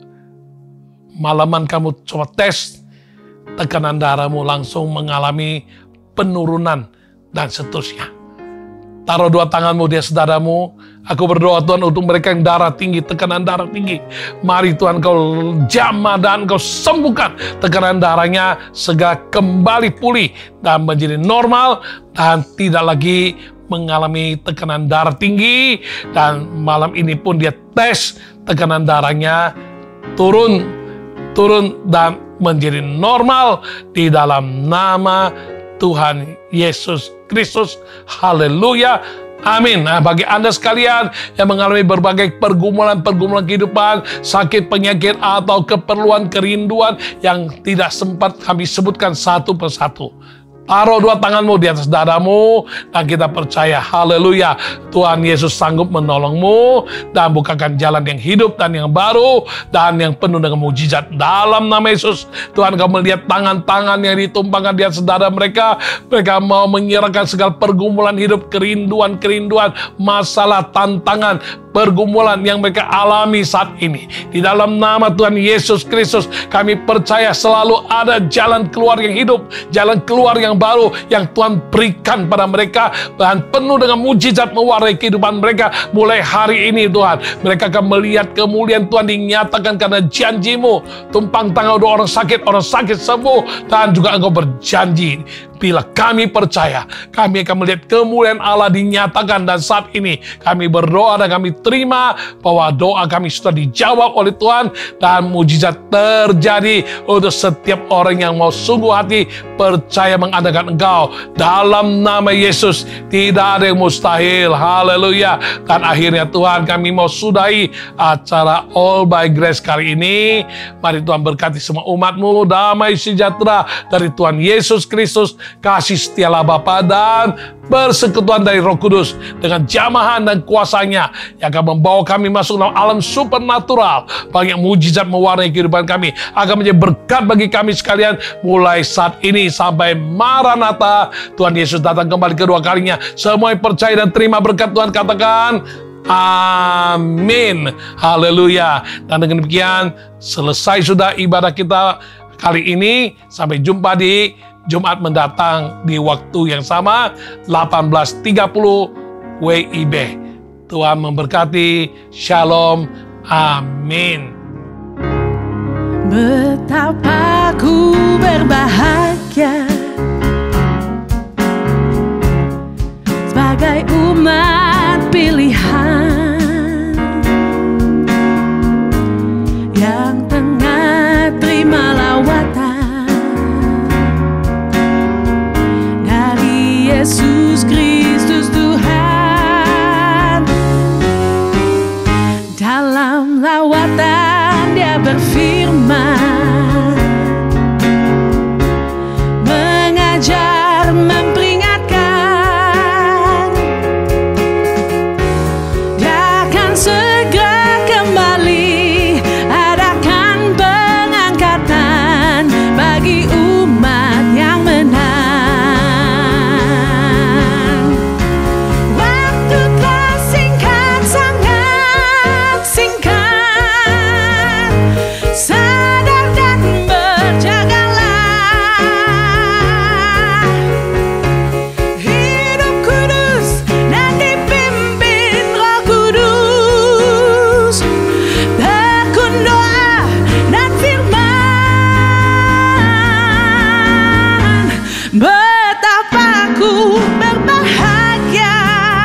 malaman kamu coba tes, tekanan darahmu langsung mengalami penurunan dan seterusnya. Taruh dua tanganmu di atas dadamu. Aku berdoa Tuhan untuk mereka yang darah tinggi, tekanan darah tinggi. Mari Tuhan kau jamah dan kau sembuhkan tekanan darahnya, segera kembali pulih dan menjadi normal dan tidak lagi mengalami tekanan darah tinggi. Dan malam ini pun dia tes tekanan darahnya turun dan menjadi normal di dalam nama Tuhan Yesus Kristus. Haleluya, amin. Nah, bagi Anda sekalian yang mengalami berbagai pergumulan kehidupan, sakit, penyakit, atau keperluan, kerinduan yang tidak sempat kami sebutkan satu persatu, taruh dua tanganmu di atas dadamu, dan kita percaya, haleluya, Tuhan Yesus sanggup menolongmu dan bukakan jalan yang hidup dan yang baru dan yang penuh dengan mujizat. Dalam nama Yesus, Tuhan, kau melihat tangan-tangan yang ditumpangkan di atas dada mereka. Mereka mau menyerahkan segala pergumulan hidup, kerinduan, masalah, tantangan, pergumulan yang mereka alami saat ini. Di dalam nama Tuhan Yesus Kristus, kami percaya selalu ada jalan keluar yang hidup, jalan keluar yang baru yang Tuhan berikan pada mereka, dan penuh dengan mujizat mewarnai kehidupan mereka. Mulai hari ini Tuhan, mereka akan melihat kemuliaan Tuhan dinyatakan karena janji-Mu. Tumpang tangan orang sakit sembuh, dan juga Engkau berjanji, bila kami percaya, kami akan melihat kemuliaan Allah dinyatakan. Dan saat ini kami berdoa dan kami terima bahwa doa kami sudah dijawab oleh Tuhan, dan mujizat terjadi untuk setiap orang yang mau sungguh hati percaya mengandalkan Engkau. Dalam nama Yesus tidak ada yang mustahil. Haleluya. Dan akhirnya Tuhan, kami mau sudahi acara All by Grace kali ini. Mari Tuhan berkati semua umat-Mu. Damai sejahtera dari Tuhan Yesus Kristus, kasih setialah Bapa, dan persekutuan dari Roh Kudus dengan jamahan dan kuasanya yang akan membawa kami masuk dalam alam supernatural. Banyak mujizat mewarnai kehidupan kami, akan menjadi berkat bagi kami sekalian mulai saat ini sampai Maranatha, Tuhan Yesus datang kembali kedua kalinya. Semua yang percaya dan terima berkat Tuhan katakan Amin. Haleluya. Dan dengan demikian selesai sudah ibadah kita kali ini. Sampai jumpa di Jumat mendatang di waktu yang sama 18.30 WIB. Tuhan memberkati. Shalom. Amin. Betapa ku berbahagia sebagai umat pilihan yang tengah terima lawatan dari Yesus Kristus Tuhan. Dalam lawatan Dia berfirman, mengajar, memperingatkan. Dia akan segera kembali, adakan pengangkatan bagi umat yang menang. Waktu telah singkat, sangat singkat. Sadar dan berjagalah, hidup kudus dan dipimpin Roh Kudus, tekun doa dan firman. Betapa ku berbahagia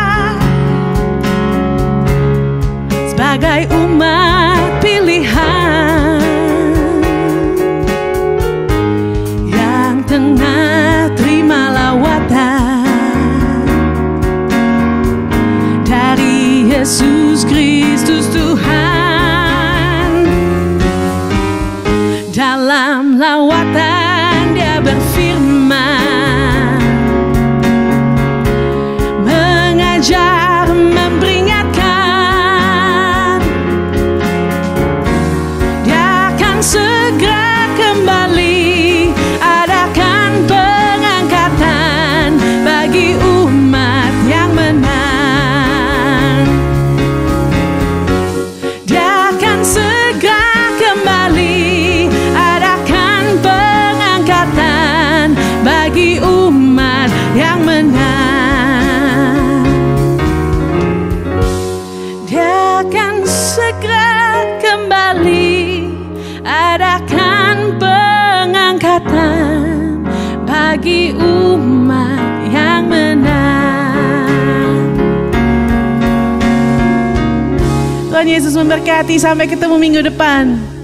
sebagai umat pilihan yang tengah terima lawatan dari Yesus Kristus Tuhan. Dalam lawatan Dia berfirman, mengajar, memperingatkan. Dia akan segera kembali, adakan pengangkatan bagi umat yang menang. Dia akan segera kembali, adakan pengangkatan bagi umat yang menang. Dia akan segera kembali, adakan pengangkatan bagi umat yang menang. Tuhan Yesus memberkati. Sampai ketemu minggu depan.